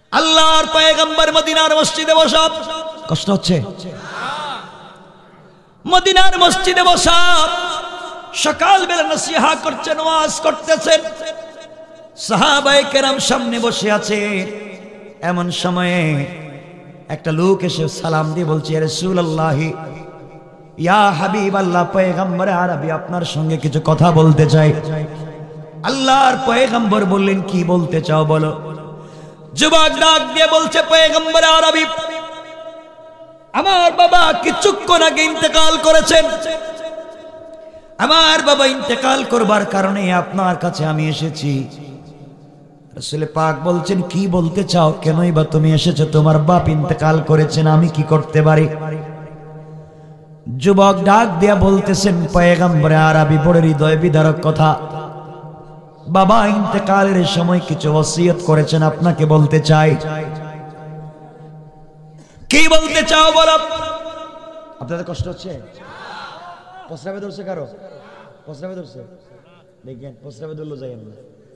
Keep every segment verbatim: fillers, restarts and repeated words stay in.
আল্লাহর পয়গম্বর মদিনার মসজিদে বসা, কষ্ট হচ্ছে? মদিনার মসজিদে বসা সকাল বেলা নসিহত করছেন, ওয়াজ করতেছেন, সাহাবায়ে কেরাম সামনে বসে আছে। এমন সময়ে একটা লোক এসে সালাম দিয়ে বলছে, ইয়া রাসূলুল্লাহ, ইয়া হাবিবাল্লাহ, পয়গম্বর আরবি আপনার সঙ্গে কিছু কথা বলতে চাই। আল্লাহর পয়গম্বর বললেন, কি বলতে চাও বলো। যুবক ডাক দিয়ে বলছে, পয়গম্বর আরবি, আমার বাবা কিছুক্ষণ আগে ইন্তেকাল করেছেন। আমার বাবা ইন্তেকাল করবার কারণে আপনার কাছে আমি এসেছি। রাসূল পাক বলছেন, কি বলতে চাও, কেনই বা তুমি এসেছো? তোমার বাপ ইন্তেকাল করেছেন, আমি কি করতে পারি? যুবক ডাক দিয়া বলতেছেন, পয়গম্বর আরবি বড় হৃদয় বিদারক কথা, বাবা ইন্তেকালের সময় কিছু ওসিয়ত করেছেন, আপনাকে বলতে চাই। কি বলতে চাও বলো। আপনাদের কষ্ট হচ্ছে? প্রস্রাবে ধরছে কারো? প্রস্রাবে ধরছে? দেখেন প্রস্রাবে ধরলো যাই না,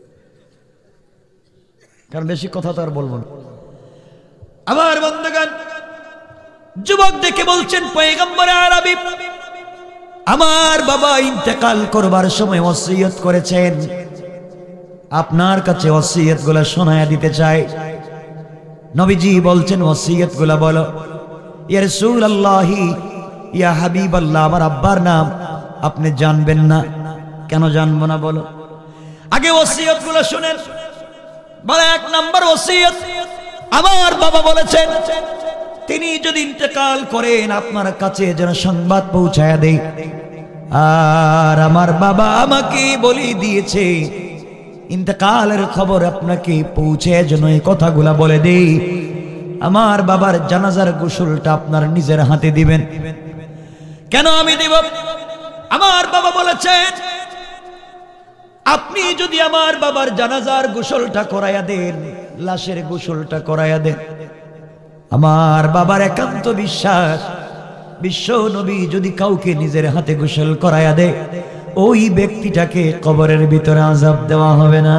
কারণ বেশি কথা তো আর বলবো না। আমার বন্ধুগণ, যুবক দেখে বলছেন, পয়গম্বর আরবি, আমার বাবা ইন্তেকাল করবার সময় ওসিয়ত করেছেন, আপনার কাছে ওসিয়ত গুলা শোনায়া দিতে চাই। নবীজি বলছেন, ওসিয়ত গুলা বলো। ইয়া রাসূলুল্লাহ, ইয়া হাবিবাল্লাহ, আমার আব্বার নাম আপনি জানবেন না? কেন জানবো না বলো। আগে ওসিয়ত গুলো শুনেন। বলে, এক নাম্বার ওসিয়ত, আমার বাবা বলেছেন তিনি যদি ইন্তেকাল করেন আপনার কাছে যেন সংবাদ পৌঁছায়া দেই। আর আমার বাবা আমাকে বলে দিয়েছে ইন্তেকালের খবর আপনাকে পৌঁছে যেন এই কথাগুলা বলে দেই। আমার বাবার জানাজার গোসলটা আপনার নিজের হাতে দিবেন। কেন আমি দিব? আমার বাবা বলেছেন আপনি যদি আমার বাবার জানাজার গোসলটা করাইয়া দেন, লাশের গোসলটা করাইয়া দেন, আমার বাবার একান্ত বিশ্বাস বিশ্ব নবী যদি কাউকে নিজের হাতে গোসল করাইয়া দেয়, ওই ব্যক্তিটাকে কবরের ভিতরে আযাব দেওয়া হবে না।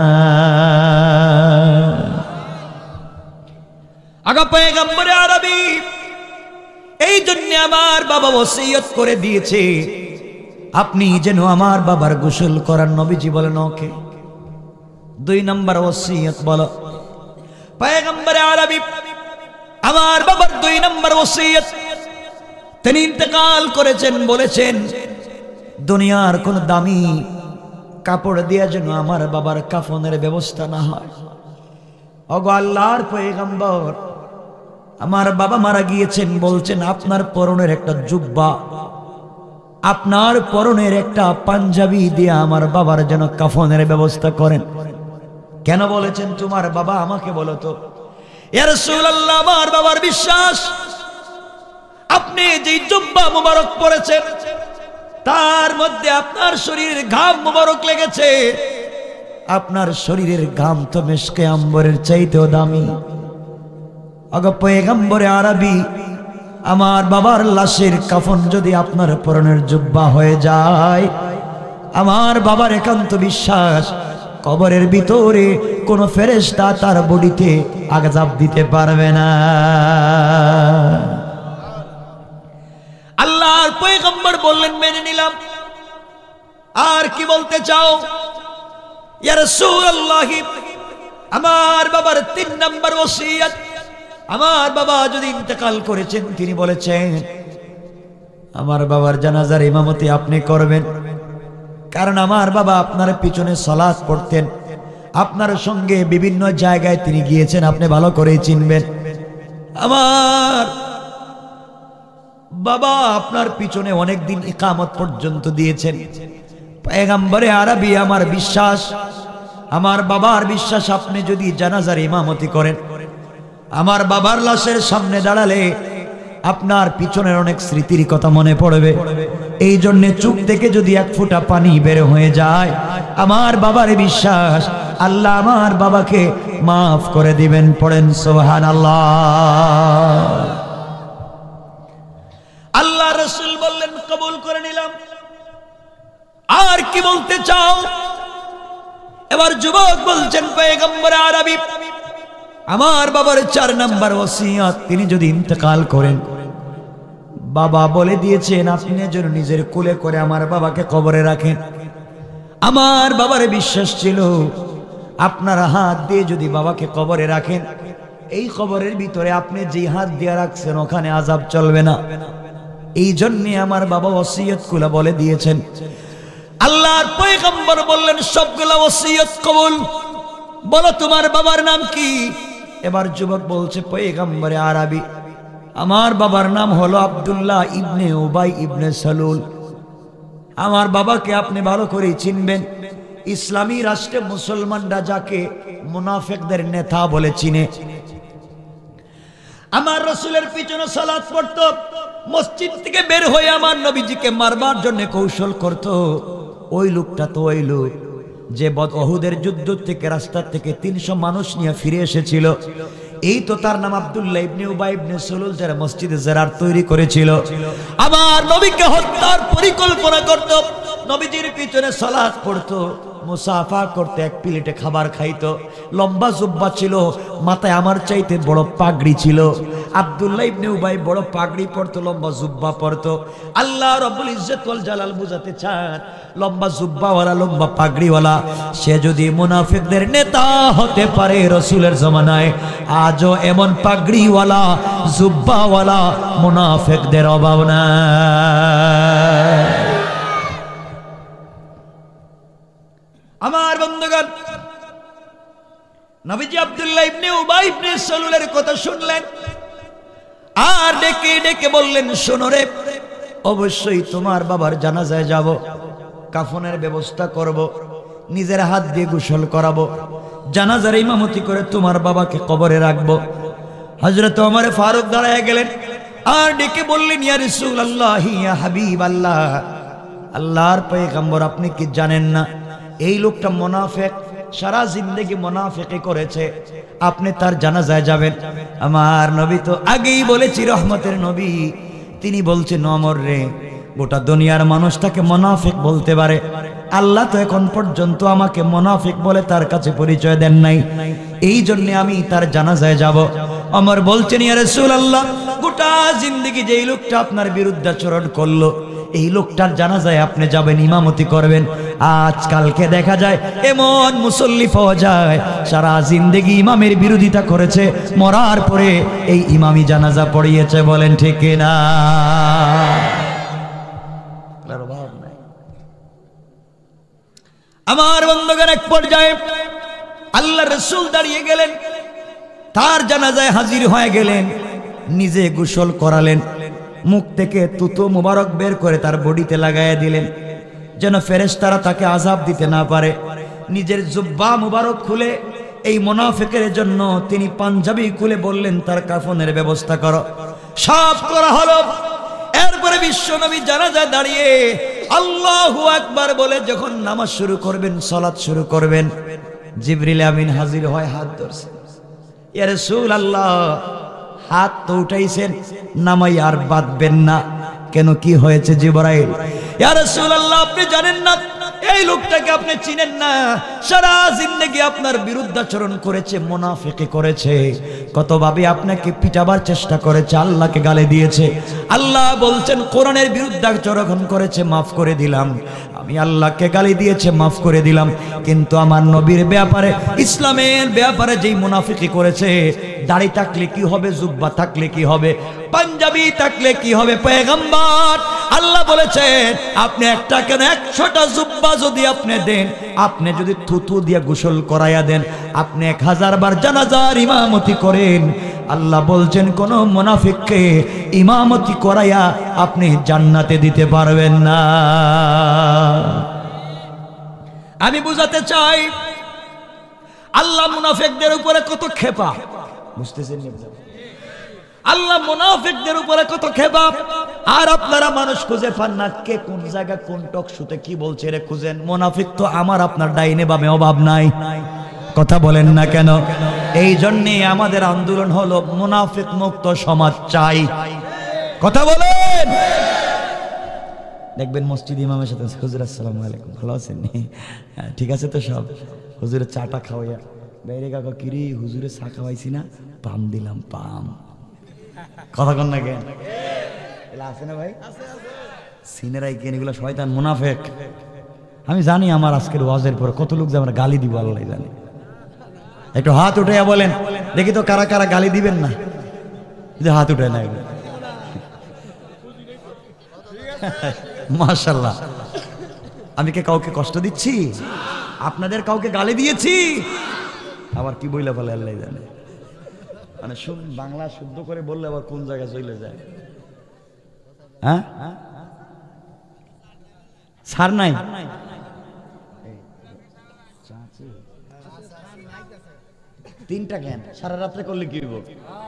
আগা পয়গম্বর আরবি এই জন্য আমার বাবা ওসিয়ত করে দিয়েছে আপনি যেন আমার বাবার গোসল করার। নবীজি বলেন ওকে। দুই নম্বর ওসিয়ত বলো। পয়গম্বর আরবি আমার বাবার দুই নম্বর ওসিয়ত, তিনি ইন্তেকাল করেছেন, বলেছেন দুনিয়ার কোন দামি কাপড় দিয়ে যেন আমার বাবার কাফনের ব্যবস্থা না হয়। ওগো আল্লাহর পয়গম্বর, আমার বাবা মারা গিয়েছেন, বলছেন আপনার পরনের একটা জুব্বা, আপনার পরনের একটা পাঞ্জাবি দিয়ে আমার বাবার যেন কাফনের ব্যবস্থা করেন। কেন বলেছেন? তোমার বাবা আমাকে বলো তো। ইয়া রাসূলুল্লাহ, আমার বাবার বিশ্বাস আপনি যে জুব্বা মুবারক পরেছেন তার মধ্যে আপনার শরীরের ঘাম মুবারক লেগেছে, আপনার শরীরের ঘাম তো মিশকে আম্বরের চাইতেও দামি। আগে পয়গম্বরে আরবি আমার বাবার লাশের কাফন যদি আপনার পরনের জুব্বা হয়ে যায়, আমার বাবার একান্ত বিশ্বাস কবরের ভিতরে কোন ফেরেশতা তার বডিতে আযাব দিতে পারবে না। আল্লাহর পয়গম্বর বললেন মেনে নিলাম। আর কি বলতে চাও? ইয়া রাসূলুল্লাহ, আমার বাবার তিন নম্বর ওসিয়ত, আমার বাবা যদি ইন্তেকাল করেছেন তিনি বলেছেন আমার বাবার জানাজার ইমামতি আপনি করবেন। কারণ আমার বাবা আপনার পিছনে সালাত পড়তেন, আপনার সঙ্গে বিভিন্ন জায়গায় তিনি গিয়েছেন, আপনি ভালো করেই চিনবেন। আমার বাবা আপনার পিছনে অনেকদিন ইকামত পর্যন্ত দিয়েছেন। পয়গম্বরে আরবি আমার বিশ্বাস, আমার বাবার বিশ্বাস, আপনি যদি জানাজার ইমামতি করেন, আমার বাবার লাশের সামনে দাঁড়ালে আপনার পিছনের অনেক স্মৃতির কথা মনে পড়বে। এই জন্য চোখ থেকে যদি এক ফোঁটা পানি বের হয়ে যায়, আমার বাবার বিশ্বাস আল্লাহ আমার বাবাকে মাফ করে দিবেন। পড়েন সুবহানাল্লাহ। আল্লাহ রাসূল বললেন কবুল করে নিলাম। আর কি বলতে চাও? এবার যুবক বলছেন পয়গম্বর আরবি আমার বাবার চার নাম্বার ওসিয়ত, তিনি যদি ইন্তেকাল করেন, বাবা বলে দিয়েছেন আপনি যেন নিজের কোলে করে আমার বাবাকে কবরে রাখেন। আমার বাবার বিশ্বাস ছিল আপনার হাত দিয়ে যদি বাবাকে কবরে রাখেন, এই কবরের ভিতরে আপনি যে হাত দিয়ে রাখছেন ওখানে আযাব চলবে না। এই জন্য আমার বাবা ওসিয়ত গুলা বলে দিয়েছেন। আল্লাহর পয়গম্বর বললেন সবগুলা ওসিয়ত কবুল। বলো তোমার বাবার নাম কি? এবার যুবক বলছে পয়গম্বরে আরবি, আমার বাবার নাম হলো আব্দুল্লাহ ইবনে উবাই ইবনে সালুল। আমার বাবাকে আপনি ভালো করে চিনবেন। ইসলামী রাষ্ট্রে মুসলমানরা যাকে মুনাফিকদের নেতা বলে চিনে। আমার রাসূলের পিছনে সালাত পড়তো, মসজিদ থেকে বের হয়ে আমার নবীজিকে মারবার জন্য কৌশল করত। ওই লোকটা তো ওই লোক যে বদ ওহুদের যুদ্ধ থেকে রাস্তা থেকে তিনশো মানুষ নিয়ে ফিরে এসেছিল। এই তো তার নাম আব্দুল্লাহ ইবনে উবাই ইবনে সালুল, যারা মসজিদে জারার তৈরি করেছিল। আমার নবীকে হত্যার পরিকল্পনা করত, নবীজির পিছনে সালাত পড়তো, মুসাফা করতে, এক প্লেটে খাবার খাইতো। লম্বা জুব্বা ছিল, মাথায় আমার চাইতে বড় পাগড়ি ছিল। আব্দুল্লাহ ইবনে উবাই বড় পাগড়ি পরতো, লম্বা জুব্বা পরতো। আল্লাহ রাব্বুল ইজ্জত ওয়াল জালাল বুঝাতে চান, লম্বা জুব্বাওয়ালা, লম্বা পাগড়িওয়ালা সে যদি মুনাফিকদের নেতা হতে পারে রাসূলের জামানায়, আজও এমন পাগড়িওয়ালা জুব্বাওয়ালা মুনাফিকদের অভাব নাই। আমার বন্ধুগণ, নবীজি আব্দুল্লাহ ইবনে উবাই ইবনে সালুলের কথা শুনলেন আর ডেকে ডেকে বললেন, শোনো রে, অবশ্যই তোমার বাবার জানাজায় যাব, কাফনের ব্যবস্থা করব, নিজের হাত দিয়ে গোসল করাবো, জানাজার ইমামতি করে তোমার বাবাকে কবরে রাখবো। হযরত ওমর ফারুক দাঁড়ায় গেলেন আর ডেকে বললেন, ইয়া রাসূলুল্লাহ, ইয়া হাবিবাল্লাহ, আল্লাহর পয়গম্বর, আপনি কি জানেন না এই লোকটা মুনাফিক, সারা জিন্দেগি মুনাফিকি করেছে, আপনি তার জানাজায় যাবেন? আমার নবী তো আগেই বলেছি রহমতের নবী, তিনি বলছেন, ওমর রে, গোটা দুনিয়ার মানুষ তাকে মুনাফিক বলতে পারে, আল্লাহ তো এখন পর্যন্ত আমাকে মুনাফিক বলে তার কাছে পরিচয় দেন নাই, এই জন্য আমি তার জানাজায় যাব। ওমর বলছেন, ইয়া রাসূলুল্লাহ, গোটা জিন্দেগি যেই লোকটা আপনার বিরুদ্ধাচরণ করলো, এই লোকটার জানাজায় আপনি যাবেন, ইমামতি করবেন। আজকালকে দেখা যায় এমন মুসল্লি পাওয়া যায় সারা জিন্দেগি ইমামের বিরোধিতা করেছে, মরার পরে এই ইমামি জানাজা পড়িয়েছে। বলেন ঠিক না? আমার বন্ধুগণ, এক পর্যায়ে আল্লাহর রাসূল দাঁড়িয়ে গেলেন, তার জানাজায় হাজির হয়ে গেলেন, নিজে গোসল করালেন, মুখ থেকে তুতো মুবারক বের করে তার বডিতে লাগাইয়া দিলেন যেন ফেরেশতারা তাকে আযাব দিতে না পারে। নিজের জুব্বা মুবারক খুলে এই মুনাফিকের জন্য তিনি পাঞ্জাবি খুলে বললেন, তার কাফনের ব্যবস্থা করো। সব করা হলো। এরপরে বিশ্বনবী জানাজা দাঁড়িয়ে আল্লাহু আকবার বলে যখন নামাজ শুরু করবেন, সালাত শুরু করবেন, জিবরিল আমিন হাজির হয়, হাত ধরছে, ইয়া রাসূলুল্লাহ, হাত তো উঠাইছেন, নামাই আর বাঁধবেন না কেন? কি হয়েছে জিবরাইল? ইয়া রাসূলুল্লাহ, আপনি জানেন না, এই লোকটাকে আপনি চিনেন না, সারা জিন্দেগি আপনার বিরুদ্ধাচরণ করেছে, মুনাফিকি করেছে, কতভাবে আপনাকে পিটাবার চেষ্টা করেছে, আল্লাহকে গালি দিয়েছে। আল্লাহ বলছেন, কোরআনের বিরুদ্ধাচরণ করেছে, মাফ করে দিলাম। আমি আল্লাহকে গালি দিয়েছে, মাফ করে দিলাম। কিন্তু আমার নবীর ব্যাপারে, ইসলামের ব্যাপারে যেই মুনাফিকি করেছে, দাড়ি থাকলে কি হবে, জুব্বা থাকলে কি হবে, পাঞ্জাবি থাকলে কি হবে? পয়গম্বর আল্লাহ বলেছেন, আপনি একটা কেন একশোটা জুব্বা যদি আপনি দেন, আপনি যদি থুতু দিয়ে গোসল করাইয়া দেন, আপনি এক হাজার বার জানাজার ইমামতি করেন, আল্লাহ বলছেন কোন মুনাফিককে ইমামতি করাইয়া আপনি জান্নাতে দিতে পারবেন না। আমি বুঝাতে চাই, আল্লাহ মুনাফিকদের উপরে কত ক্ষেপা, বুঝতেছেন? আল্লাহ মুনাফিকদের উপরে কত খেপা, আর আপনারা মানুষ খুঁজে পান না, কে কোন জায়গা কোন টক শুতে কি বলছে রে খুঁজেন। মুনাফিক তো আমার আপনার ডাইনে বামে অভাব নাই, কথা বলেন না কেন? এই জন্যে আমাদের আন্দোলন হলো মুনাফিক মুক্ত সমাজ চাই, কথা বলেন। দেখবেন মসজিদ ইমামের সাথে, হুজুর আসসালামু আলাইকুম, ভালো আছেন? ঠিক আছে তো সব? হুজুরের চাটা খাওয়াইয়া বাইরে কাকা কিরে হুজুরে চা খাওয়াইছি না, পাম দিলাম পাম। কথা কন না কেন? এলা আছে না ভাই? সিনেরাই কেন এগুলো শয়তান মুনাফেক। আমি জানি আমার আজকের ওয়াজের পর কত লোক যে আমরা গালি দিব আল্লাহ জানে। একটু হাত উঠাইয়া বলেন দেখি তো কারা কারা গালি দিবেন না, যে হাত উঠে না। মাশাআল্লাহ। আমি কে কাউকে কষ্ট দিচ্ছি? আপনাদের কাউকে গালি দিয়েছি? আবার কি বইলা বলে আল্লাহ জানে। মানে বাংলা শুদ্ধ করে বললে আবার কোন জায়গায় চলে যায়। হ্যাঁ সার নাই, তিনটা কেন সারা রাত্রে করলে কি হইব?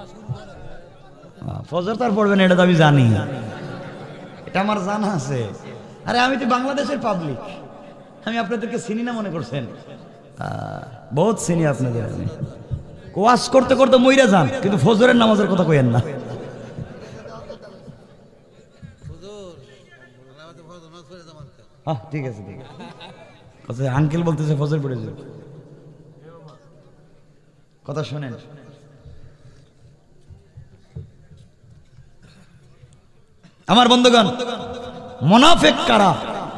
ফজর তার পড়বেন এটা তো আমি জানি, এটা আমার জানা আছে। আরে আমি তো বাংলাদেশের পাবলিক, আমি আপনাদেরকে চিনি না মনে করছেন? বহুত চিনি আপনাদের। আমি ওয়াজ করতে করতে মইরা যান, কিন্তু ফজরের নামাজের কথা কইেন না। ঠিক আছে ঠিক আছে। আঙ্কেল বলতেছে ফজর পড়ে যাবে, কথা শোনেন। আমার বন্ধুগণ, মুনাফিক কারা?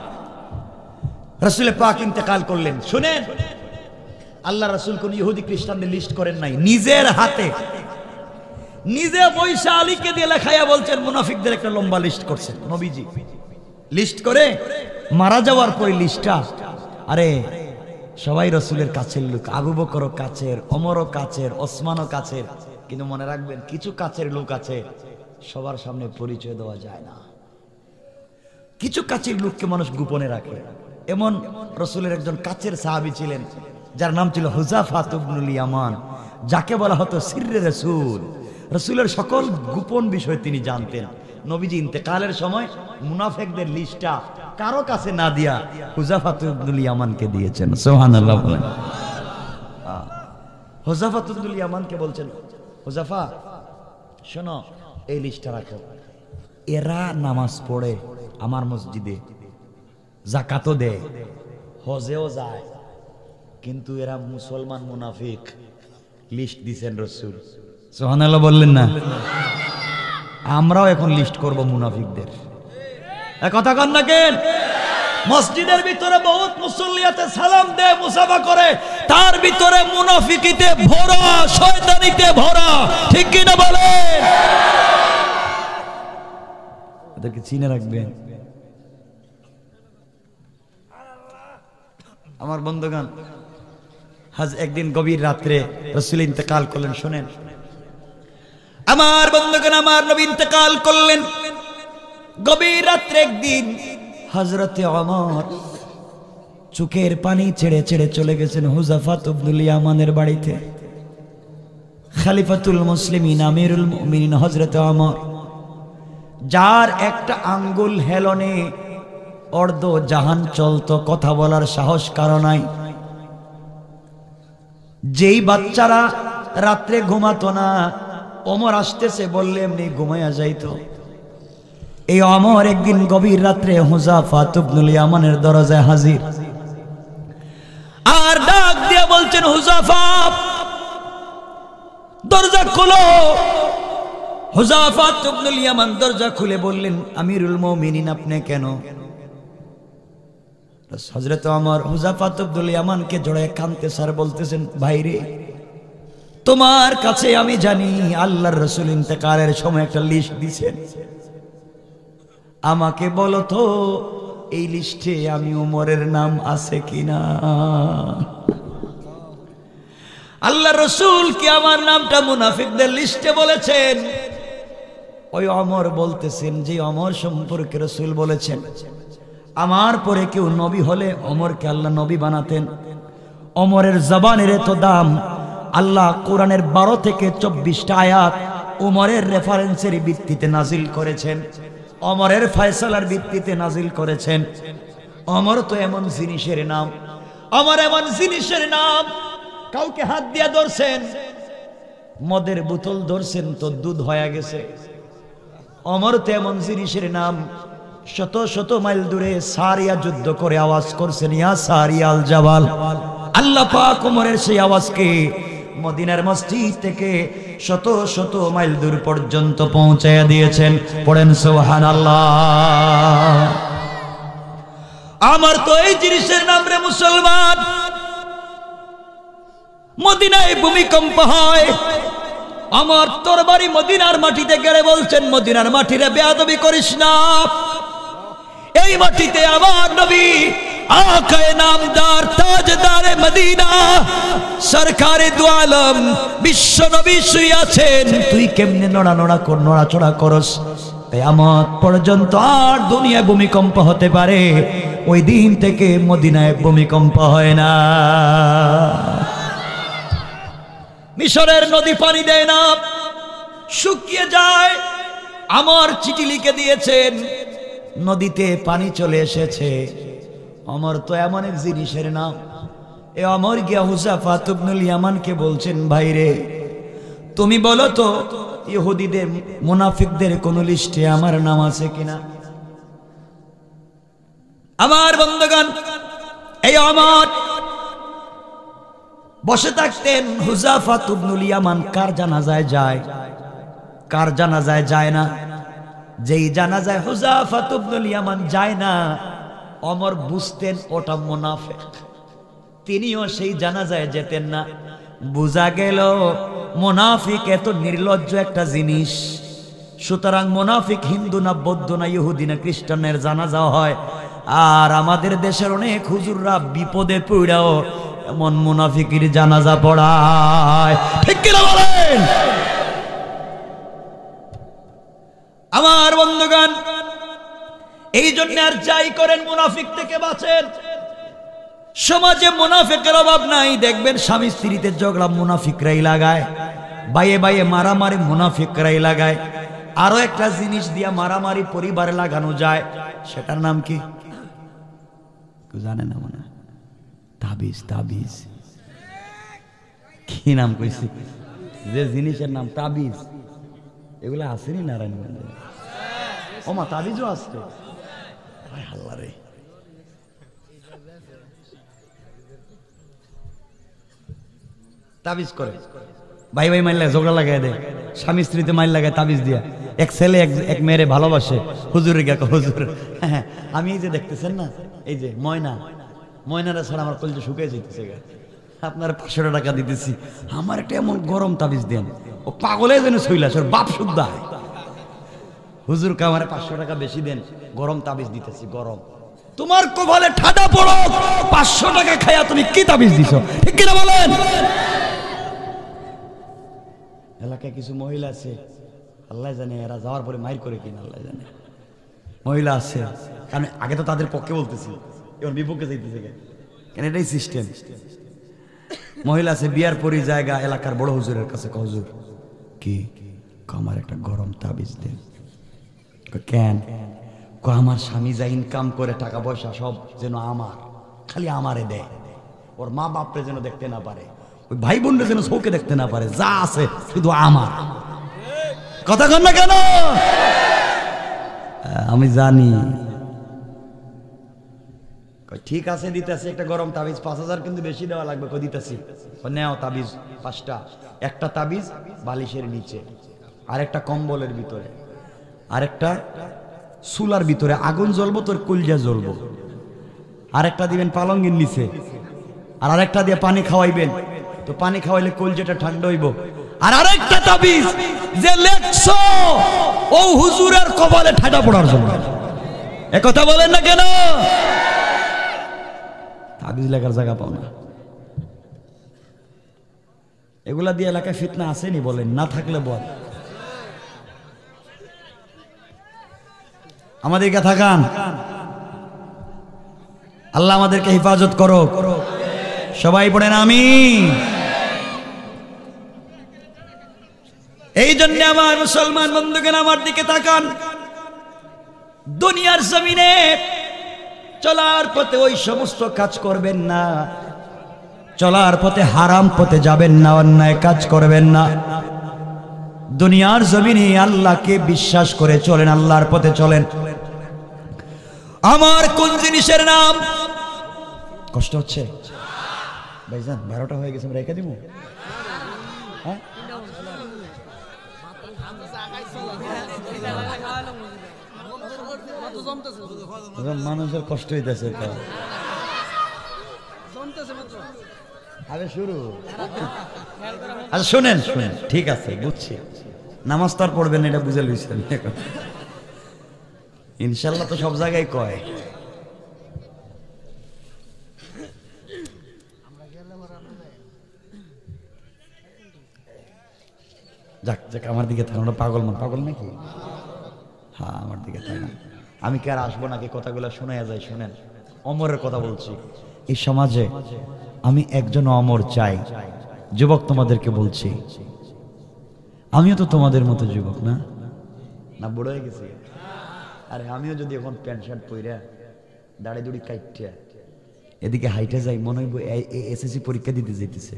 রাসূল পাক ইন্তেকাল করলেন, শুনেন আল্লাহ রাসূল কোন ইহুদি খ্রিস্টানদের লিস্ট করেন নাই, নিজের হাতে নিজে পয়সা আলীকে দিয়ে লেখাইয়া বলছেন মুনাফিকদের একটা লম্বা লিস্ট করছেন নবীজি। লিস্ট করে মারা যাওয়ার পরে লিস্টটা, আরে সবাই রাসূলের কাছের লোক, আবু বকরও কাছের, ওমরও কাছের, ওসমানও কাছের, কিন্তু মনে রাখবেন কিছু কাছের লোক আছে সবার সামনে পরিচয় দেওয়া যায় না। কিছু কাছের লোককে মানুষ গোপনে রাখে। এমন রাসূলের একজন কাছের সাহাবী ছিলেন যার নাম ছিল হুযাফা ইবনুল ইয়ামান, যাকে বলা হতো সিররে রাসূল। রাসূলের সকল গোপন বিষয় তিনি জানতেন। নবীজি ইন্তেকালের সময় মুনাফিকদের লিস্টটা কারো কাছে না দিয়া হুযাফা ইবনুল ইয়ামানকে দিয়েছেন। সুবহানাল্লাহ বলেন। হুযাফা ইবনুল ইয়ামানকে বলছেন, হুযাফা শোনো, এই লিস্টটা রাখো। এরা নামাজ পড়ে আমার মসজিদে, যাকাতও দেয়, হজেও যায়, কিন্তু এরা মুসলমান মুনাফিক। লিস্ট দিছেন রাসূল। সুবহানাল্লাহ বললেন না? আমরাও এখন লিস্ট করব মুনাফিকদের। এক কথা কন না কেন? মসজিদের ভিতরে বহুত মুসল্লিয়াতে সালাম দেয়, মুসাফা করে, তার ভিতরে মুনাফিকিতে ভরা, শয়তানিতে ভরা। ঠিক কি না বলেন? এদেরকে চিনে রাখবেন। আমার বন্ধুগণ, আজ একদিন গভীর রাত্রে রাসূল ইন্তেকাল করলেন। শুনেন আমার বন্ধুগণ, আমার নবী ইন্তেকাল করলেন গভীর রাত্রে। একদিন হযরতে ওমর চোখের পানি ছেড়ে ছেড়ে চলে গেছেন হুযাফা ইবনুল ইয়ামানের বাড়িতে। খলিফাতুল মুসলিমিন আমিরুল মুমিনিন হযরতে ওমর, যার একটা আঙ্গুল হেলনে অর্ধ জাহান চলতো, কথা বলার সাহস কারো নাই। যেই বাচ্চারা রাত্রে ঘুমাতো না, ওমর আসতেছে বললে এমনি ঘুমাইয়া যাইতো। এই ওমর একদিন গভীর রাত্রে হুযাফা ইবনুল ইয়ামানের দরজায় হাজির, আর ডাক দিয়ে বলছেন, হুযাফা দরজা খোলো। হুযাফা ইবনুল ইয়ামান দরজা খুলে বললেন, আমিরুল মুমিনিন আপনি কেন? হযরত ওমর হুযাফা ইবনুল ইয়ামানকে জড়ায় কাঁদতে স্যার বলতেছেন, ভাইরে তোমার কাছে আমি জানি আল্লাহর রাসূল ইন্তেকালের সময় একটা লিস্ট দিয়েছেন, আমাকে বলো তো এই লিস্টে আমি ওমরের নাম আছে কিনা? আল্লাহর রাসূল কি আমার নামটা মুনাফিকদের লিস্টে বলেছেন? ওই ওমর বলতেছেন যে ওমর সম্পর্কে রাসূল বলেছেন, আমার পরে কেউ নবী হলে ওমরকে আল্লাহ নবী বানাতেন। ওমরের জবানের এত দাম, আল্লাহ কোরআনের বারো থেকে চব্বিশটা আয়াত ওমরের রেফারেন্সের ভিত্তিতে নাজিল করেছেন, ওমরের ফয়সালার ভিত্তিতে নাজিল করেছেন। ওমর তো এমন জিনিসের নাম, ওমর এমন জিনিসের নাম, কাউকে হাত দিয়া ধরছেন, মদের বোতল ধরছেন তো দুধ হয়ে গেছে। ওমর তো এমন জিনিসের নাম, শত শত মাইল দূরে সারিয়া যুদ্ধ করে আওয়াজ করছেন, ইয়া সারিয়াল জাবাল, আল্লাহ পাক ওমরের সেই আওয়াজকে মদিনার মসজিদ থেকে শত শত মাইল দূর পর্যন্ত পৌঁছায়া দিয়েছেন। পড়েন সুবহানাল্লাহ। আমার তো এই জিনিসের নাম রে মুসলমান, মদিনায় ভূমিকম্প হয়, আমার তোর বাড়ি মদিনার মাটিতে গেলে বলছেন মদিনার মাটিরে বেয়াদবি করিস না। এই মাটিতে আমার নবী আকায়ে নামদার তাজদারে মদিনা সরকারে দু আলম বিশ্ব নবী শুয়ে আছেন, তুই কেমনে নড়া নড়া কর নড়াচড়া করস? কিয়ামত পর্যন্ত আর দুনিয়ায় ভূমিকম্প হতে পারে, ওই দিন থেকে মদিনায় ভূমিকম্প হয় না। মিশরের নদী পানি দেয় না, শুকিয়ে যায়। আমার চিঠি লিখে দিয়েছেন, নদীতে পানি চলে এসেছে। অমর তো এমন এক জিনিসের নাম। এ অমর গিয়া হুযাফা ইবনুল ইয়ামানকে বলছেন, ভাইরে তুমি বলো তো ইহুদিদের মুনাফিকদের কোন লিস্টে আমার নাম আছে কিনা? আমার বন্ধুগণ, এই অমর বসে থাকতেন। হুযাফা ইবনুল ইয়ামান কার জানাজায় যায়, কার জানাজায় যায় না? যেই জানাজায় হুযাফা ইবনুল ইয়ামান যায় না, ওমর বুঝতেন ওটা মুনাফিক, তিনিও সেই জানাজায় যেতেন না। বুঝা গেল মুনাফিক এত নির্লজ্জ একটা জিনিস। সুতরাং মুনাফিক হিন্দু না বৌদ্ধ না ইহুদি না খ্রিস্টানের জানাজা হয়, আর আমাদের দেশের অনেক হুজুররা বিপদে পড়াও এমন মুনাফিকের জানাজা পড়ায়। ঠিক কিনা বলেন? আমার বন্ধুগণ, এই জন্য আর যাই করেন মুনাফিক থেকে বাঁচেন। সমাজে মুনাফিকের অভাব নাই। দেখবেন স্বামী স্ত্রীতে ঝগড়া মুনাফিকরাই লাগায়, বাইয়ে বাইয়ে মারামারি মুনাফিকরাই লাগায়। আরো একটা জিনিস দিয়া মারামারি পরিবারে লাগানো যায়, সেটার নাম কি জানে না? মনে তাবিজ। তাবিজ কি নাম কইছি? যে জিনিসের নাম তাবিজ, এগুলো আসেনি নারায়ণগঞ্জে? ও মা, তাবিজও আসছে। আল্লাহ রে, তাবিজ করে ভাই ভাই মাইল ঝগড়া লাগাই দেয়, স্বামী স্ত্রীতে মাইল লাগায় তাবিজ দিয়া। এক ছেলে এক মেয়েরে ভালোবাসে, হুজুরে গেছে, হুজুর হ্যাঁ আমি এই যে দেখতেছেন না, এই যে ময়না, ময়নারা ছাড়া আমার কলজে শুকিয়ে যেতেছে, আপনার পাঁচশো টাকা দিতেছি, আমার একটা এমন গরম তাবিজ দেন। ও পাগলে যেন শৈলাস, ওর বাপ শুদ্ধ। হুজুর কে আমার পাঁচশো টাকা বেশি দেন, গরম তাবিজ দিতেছি। গরম তোমার কপালে ঠাডা পড়ো, পাঁচশো টাকা খায়া তুমি কি তাবিজ দিছ? ঠিক কিনা বলেন? এলাকায় কিছু মহিলা আছে, আল্লাহ জানে এরা যাওয়ার পরে মাইর করে কিনা, আল্লাহ জানে। মহিলা আছে, কারণ আগে তো তাদের পক্ষে বলতেছি, এবার বিপক্ষে যাইতেছে কেন, এটাই সিস্টেম। মহিলা আছে বিয়ার পরই জায়গা এলাকার বড় হুজুরের কাছে, হুজুর কি আমার একটা গরম তাবিজ দেন। কেন? আমার স্বামী যা ইনকাম করে টাকা পয়সা সব যেন আমার, খালি আমারে দেয়, ওর মা বাপরে যেন দেখতে না পারে, ওই ভাই বোনরা যেন চোখে দেখতে না পারে, যা আছে শুধু আমার। কথা কন না কেন? আমি জানি। ঠিক আছে দিতেছি একটা গরম তাবিজ, পাঁচ হাজার কিন্তু বেশি দেওয়া লাগবে, দিতেছি। নেও তাবিজ পাঁচটা, একটা তাবিজ বালিশের নিচে, আরেকটা কম্বলের ভিতরে, আরেকটা চুলার ভিতরে, আগুন জ্বলবো তোর কলজা জ্বলবো, আরেকটা দিবেন পালঙ্গের নিচে, আর আরেকটা দিয়ে পানি খাওয়াইবেন, তো পানি খাওয়াইলে কলজাটা ঠান্ডা হইব। আর আরেকটা তাবিজ যে লেখছো ও হুজুরের কপালে ঠাডা পড়ার জন্য। এ কথা বলেন না কেন? তাবিজ লেখার জায়গা পাও না। এগুলা দিয়ে এলাকায় ফিতনা আসেনি বলেন? না থাকলে বল। আমাদেরকে থাকান, আল্লাহ আমাদেরকে হেফাজত করো। সবাই পড়েন আমিন। এই জন্য আমার মুসলমান বন্ধুগণ আমার দিকে তাকান। দুনিয়ার জমিনে চলার পথে ওই সমস্ত কাজ করবেন না, চলার পথে হারাম পথে যাবেন না, অন্যায় কাজ করবেন না। দুনিয়ার জমিনে আল্লাহকে বিশ্বাস করে চলেন, আল্লাহর পথে চলেন। আমার কোন জিনিসের নাম কষ্ট হচ্ছে? ভাইজান বারোটা হয়ে গেছে, রেখে দিব। হ্যাঁ মানুষের কষ্ট হইতেছে তো, আরে শুরু। আচ্ছা শুনেন শুনেন, ঠিক আছে বুঝছি, নামাজ তো আর পড়বেন এটা বুঝে লইছেন। ইনশাল্লাহ তো সব জায়গায় কয়। যাক যাক, আমার দিকে থাকুন, পাগল মন, পাগল নাকি? হ্যাঁ আমার দিকে থাকুন, আমি কি আর আসবো নাকি? কথাগুলো শোনা যায়, শোনেন। অমরের কথা বলছি। এই সমাজে আমি একজন অমর চাই। যুবক তোমাদেরকে বলছি, আমিও তো তোমাদের মতো যুবক না, না বড় হয়ে গেছি? আরে আমিও যদি এখন প্যান্ট শার্ট পইরা দাড়ি দুড়ি কাইটিয়া এদিকে হাইটে যাই, মনে হইব এসএসসি পরীক্ষা দিতে যেতেছে।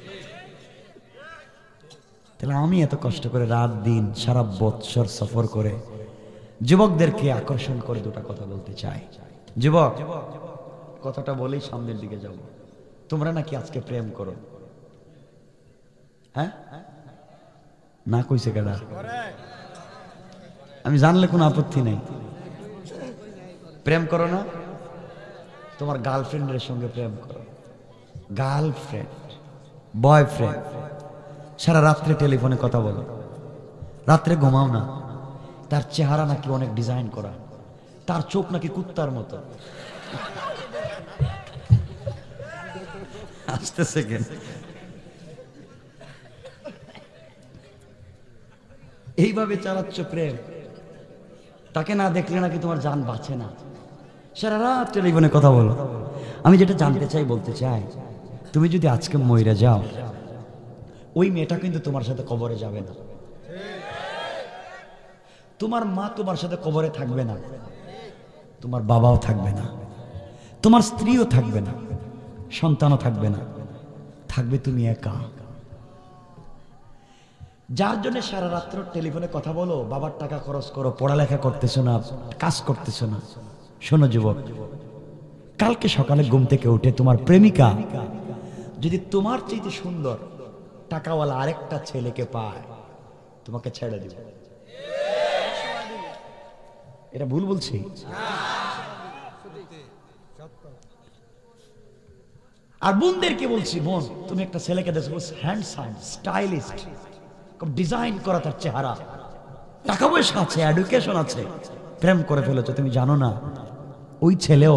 তাহলে আমি এত কষ্ট করে রাত দিন সারা বৎসর সফর করে যুবকদেরকে আকর্ষণ করে দুটা কথা বলতে চাই। যুবক, কথাটা বলেই সামনের দিকে যাব। তোমরা নাকি আজকে প্রেম করো? হ্যাঁ না কইছে কেডা? আমি জানলে কোনো আপত্তি নেই। প্রেম করো না? তোমার গার্লফ্রেন্ডের সঙ্গে প্রেম করো। গার্লফ্রেন্ড, বয়ফ্রেন্ড, সারা রাত্রে টেলিফোনে কথা বলো, রাত্রে ঘুমাও না। তার চেহারা নাকি অনেক ডিজাইন করা, তার চোখ নাকি কুত্তার মতো। আসতেছে কেন? এইভাবে চালাচ্ছ প্রেম। তাকে না দেখলে নাকি তোমার জান বাঁচে না। সারা রাত টেলিফোনে কথা বলো। আমি যেটা জানতে চাই, বলতে চাই, তুমি যদি আজকে মইরা যাও, ওই মেয়েটা কিন্তু তোমার সাথে কবরে যাবে না। তোমার মা তোমার সাথে কবরে থাকবে না, তোমার বাবাও থাকবে না, তোমার স্ত্রীও থাকবে না, সন্তানও থাকবে না, থাকবে তুমি একা। যার জন্য সারা রাত্র টেলিফোনে কথা বলো, বাবার টাকা খরচ করো, পড়ালেখা করতেছো না, কাজ করতেছো না। শোনো যুবক, কালকে সকালে ঘুম থেকে উঠে তোমার প্রেমিকা যদি তোমার চাইতে সুন্দর টাকাওয়ালা আরেকটা ছেলেকে পায়, তোমাকে ছেড়ে দিবে। এটা ভুল বলছি? আর বোনদেরকে বলছি, বোন তুমি একটা ছেলেকে দেখো, হ্যান্ডসাম, স্টাইলিস্ট, খুব ডিজাইন করা তার চেহারা, টাকা পয়সা আছে, এডুকেশন আছে, প্রেম করে ফেলেছো। তুমি জানো না ওই ছেলেও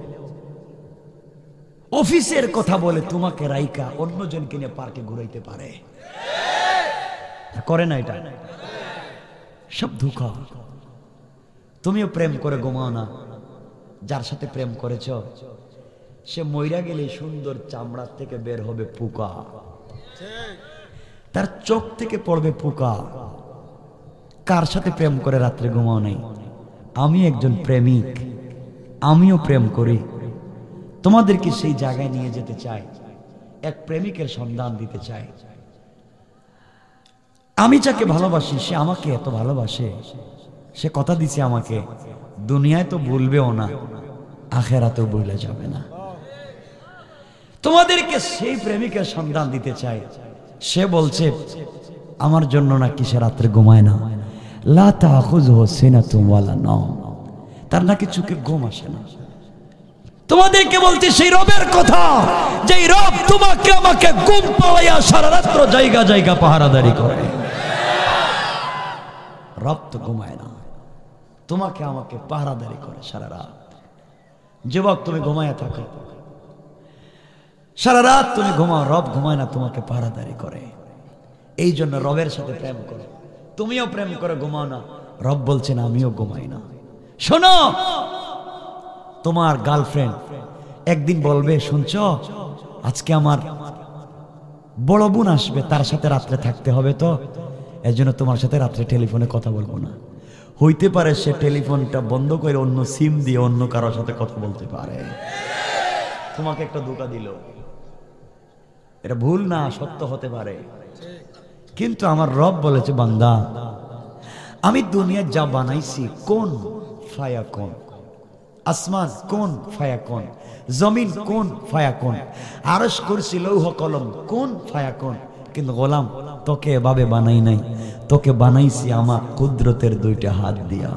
অফিসের কথা বলে তোমাকে রাইকা অন্যজনকে নিয়ে পার্কে ঘুরাইতে পারে, করে না? এটা সব ধোঁকা। তুমিও প্রেম করে ঘুমাও না। যার সাথে প্রেম করেছ সে মইরা গেলে সুন্দর চামড়ার থেকে বের হবে পোকা, তার চোখ থেকে পড়বে পোকা। কার সাথে প্রেম করে রাত্রে ঘুমাও নাই? আমি একজন প্রেমিক, আমিও প্রেম করি। তোমাদেরকে সেই জায়গায় নিয়ে যেতে চাই, এক প্রেমিকের সন্ধান দিতে চাই। আমি যাকে ভালোবাসি সে আমাকে এত ভালোবাসে, সে কথা দিছে আমাকে, দুনিয়ায় তো ভুলবেও না, আখেরাতেও ভুলে যাবে না। তোমাদেরকে সেই প্রেমিকের সন্ধান দিতে চাই। সে বলছে আমার জন্য নাকি সে রাত্রে ঘুমায় না, লা তাখুযুহু সিনাতুন ওয়ালা নাওম, তার নাকি চোখে ঘুম আসে না। তোমাদেরকে বলতে সেই রবের কথা, যেই রব তোমাকে আমাকে ঘুম পাওয়াইয়া সারা রাত্র জায়গা জায়গা পাহারাদারি করে। রব তো ঘুমায় না, তোমাকে আমাকে পাহারাদারি করে সারা রাত। যুবক তুমি ঘুমায় থাকো, সারা রাত তুমি ঘুমাও, রব ঘুমায় না, তোমাকে পাহারাদারি করে। এই জন্য রবের সাথে প্রেম করো। তুমিও প্রেম করে ঘুমাও না, রব বলছেন আমিও ঘুমাই না। শোনো, তোমার গার্লফ্রেন্ড একদিন বলবে, শুনছো আজকে আমার বড় বোন আসবে, তার সাথে রাত্রে থাকতে হবে, তো এর জন্য তোমার সাথে রাত্রে টেলিফোনে কথা বলবো না। হইতে পারে সে টেলিফোনটা বন্ধ করে অন্য সিম দিয়ে অন্য কারোর সাথে কথা বলতে পারে। তোমাকে একটা ধোঁকা দিল, এটা ভুল না, সত্য হতে পারে। কিন্তু আমার রব বলেছে, বান্দা আমি দুনিয়া যা বানাইছি কোন ফায়া কোন, আসমান কোন ফায়াকুন, জমিন কোন ফায়াকুন, আরশ কুরসি লৌহ কলম কোন ফায়াকুন। কিন্তু গোলাম তোকে এভাবে বানাই নাই, তোকে বানাইছি আমার কুদরতের দুইটা হাত দিয়া।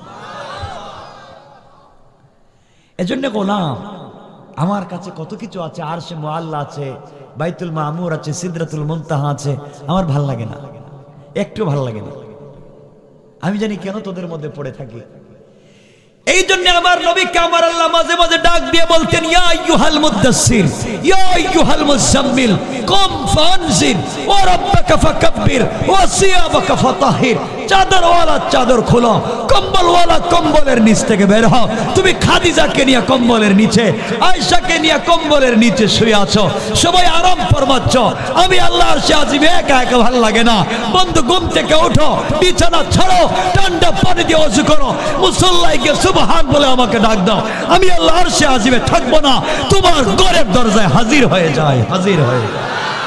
এজন্য গোলাম আমার কাছে কত কিছু আছে, আরশে মুআল্লা আছে, বাইতুল মামুর আছে, সিদরাতুল মুনতাহা আছে, আমার ভাল লাগে না, একটু ভাল লাগে না। আমি জানি কেন তোদের মধ্যে পড়ে থাকি। এই জন্য আমার নবীকে আমার আল্লাহ মাঝে মাঝে ডাক দিয়ে বলতেন, ইয়া আইয়ুহাল মুদাসসির, ইয়া আইয়ুহাল মুজাম্মিল, কুম ফানজির, ওয়া রাব্বাকা ফাকাব্বির, ওয়া সিয়াবাকা ফাতাহির। চাদরওয়ালা চাদর খোলো, কম্বলওয়ালা কম্বলের নিচ থেকে বের হও। তুমি খাদিজাকে নিয়ে কম্বলের নিচে, আয়েশাকে নিয়ে কম্বলের নিচে শুয়ে আছো, সবাই আরাম ফরমাচ্ছ। আমি আল্লাহ আরশে আজিমে একা একা ভালো লাগে না। বন্ধু ঘুম থেকে ওঠো, বিছানা ছাড়ো, ঠান্ডা পানি দিয়ে ওযু করো, মুসল্লায় গিয়ে সুবহান বলে আমাকে ডাক দাও। আমি আল্লাহ আরশে আজিমে থাকবো না, তোমার ঘরের দরজায় হাজির হয়ে যায়, হাজির হয়ে যায়।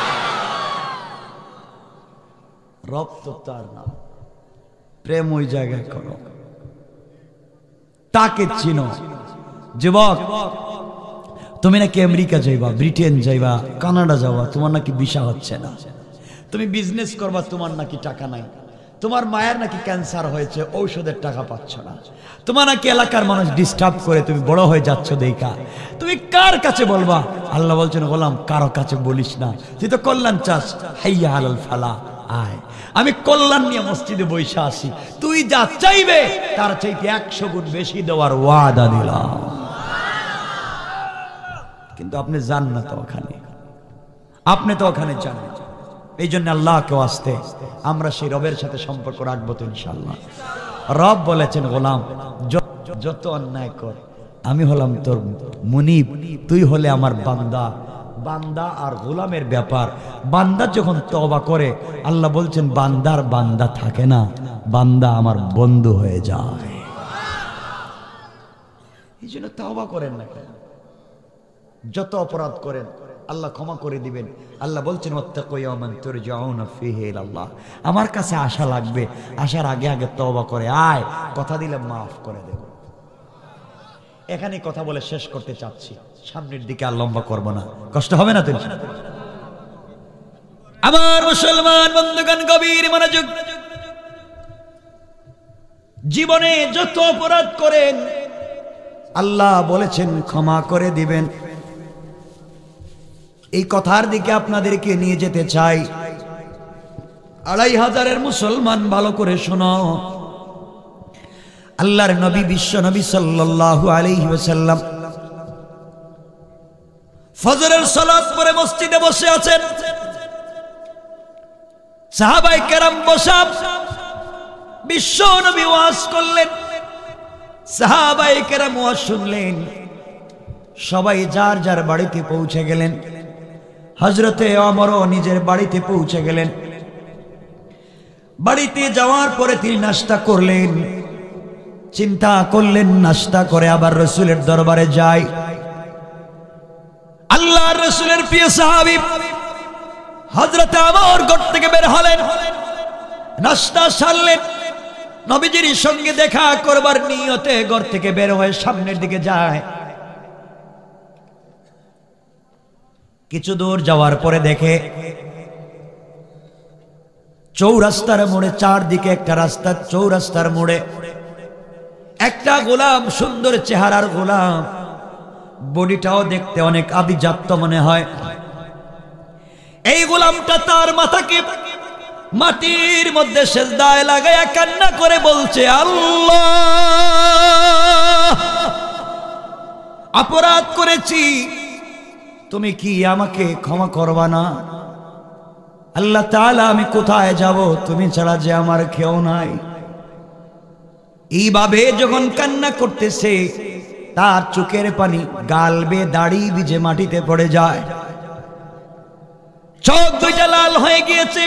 রব তো তার না, প্রেম ওই জায়গায় করো, তাকে চিনো। যুবক তুমি নাকি আমেরিকা যাইবা, ব্রিটেন যাইবা, কানাডা যাবা, তোমার নাকি ভিসা হচ্ছে না। তুমি বিজনেস করবা, তোমার নাকি টাকা নাই। তোমার মায়ের নাকি ক্যান্সার হয়েছে, ঔষধের টাকা পাচ্ছ না। তোমার নাকি এলাকার মানুষ ডিস্টার্ব করে, তুমি বড় হয়ে যাচ্ছ দেখা। তুমি কার কাছে বলবা? আল্লাহ বলছেন গোলাম কারো কাছে বলিস না, তুই তো কল্যাণ চাস। হাইয়া আলাল ফালাহ, আয় আমি কল্যাণ নিয়ে মসজিদে বৈশা আসি, তুই যা চাইবে তার চাইতে একশো গুণ বেশি দেওয়ার ওয়াদা দিলাম। কিন্তু আপনি যান না তো ওখানে, আপনি তো ওখানে যান না। এই জন্য আল্লাহকে আসতে আমরা সেই রবের সাথে সম্পর্ক রাখবো তো ইনশাআল্লাহ। রব বলেছেন গোলাম যত অন্যায় কর, আমি হলাম তোর মুনিব, তুই হলে আমার বান্দা। বান্দা আর গোলামের ব্যাপার। বান্দা যখন তওবা করে, আল্লাহ বলছেন বান্দার বান্দা থাকে না, বান্দা আমার বন্ধু হয়ে যায়। এই জন্য তওবা করেন না, যত অপরাধ করেন আল্লাহ ক্ষমা করে দিবেন। আল্লাহ বলছেন ওয়াত্তাকু ইয়াওমান তুরজাউনা ফীহি ইলাল্লাহ। আমার কাছে আশা লাগবে, আসার আগে আগে তওবা করে আয়, কথা দিলে মাফ করে দেব। এখানে কথা বলে শেষ করতে চাচ্ছি, সামনের দিকে আর লম্বা করব না, কষ্ট হবে না? তুমি আমার মুসলমান বন্ধুগণ গভীর মনোযোগ। জীবনে যত অপরাধ করেন আল্লাহ বলেছেন ক্ষমা করে দিবেন। এই কথার দিকে আপনাদেরকে নিয়ে যেতে চাই। আড়াই হাজারের মুসলমান ভালো করে শোনো। আল্লাহর নবী বিশ্ব নবী সাল্লাল্লাহু আলাইহি ওয়াসাল্লাম ফজরের সালাত পড়ে মসজিদে বসে আছেন। সাহাবায়ে কেরাম বসা, বিশ্ব নবী ওয়াজ করলেন, সাহাবায়ে কেরাম ওয়াজ শুনলেন। সবাই যার যার বাড়িতে পৌঁছে গেলেন। হযরতে ওমরও নিজের বাড়িতে পৌঁছে গেলেন। বাড়িতে যাওয়ার পরে তিনি নাস্তা করলেন। চিন্তা করলেন নাস্তা করে আবার রাসূলের দরবারে যাই। আল্লাহর রাসূলের প্রিয় সাহাবী হযরত ওমর ঘর থেকে বের হলেন, নাস্তা সারলেন, নবীজির সঙ্গে দেখা করবার নিয়তে ঘর থেকে বের হয়ে সামনের দিকে যায়। কিছু দূর যাওয়ার পরে দেখে চৌরাস্তার মোড়ে, চারদিকে একটা রাস্তা, চৌরাস্তার মোড়ে একটা গোলাম, সুন্দর চেহারার গোলাম, বডিটাও দেখতে অনেক আভিজাত্য মনে হয়। এই গোলামটা তার মাথাকে মাটির মধ্যে সেজদায় লাগায়া কান্না করে বলছে, আল্লাহ অপরাধ করেছি, তুমি কি আমাকে ক্ষমা করবা না? আল্লাহ তাআলা আমি কোথায় যাব, তুমি ছাড়া যে আমার কেউ নাই। এইভাবে যখন কান্না করতেছে তার চোখের পানি গাল বেয়ে দাড়ি ভিজে মাটিতে পড়ে যায়, চোখ দুইটা লাল হয়ে গিয়েছে।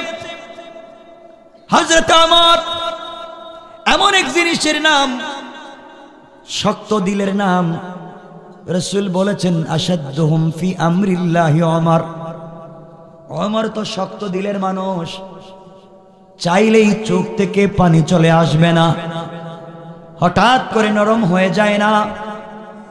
হযরত ওমর এমন এক জিনিসের নাম, শক্ত দিলের নাম। রাসূল বলেছেন আশাদ্দুহুম ফি আমরিল্লাহি ওমর। ওমর তো শক্ত দিলের মানুষ, চাইলেই চোখ থেকে পানি চলে আসবে না, হঠাৎ করে নরম হয়ে যায় না।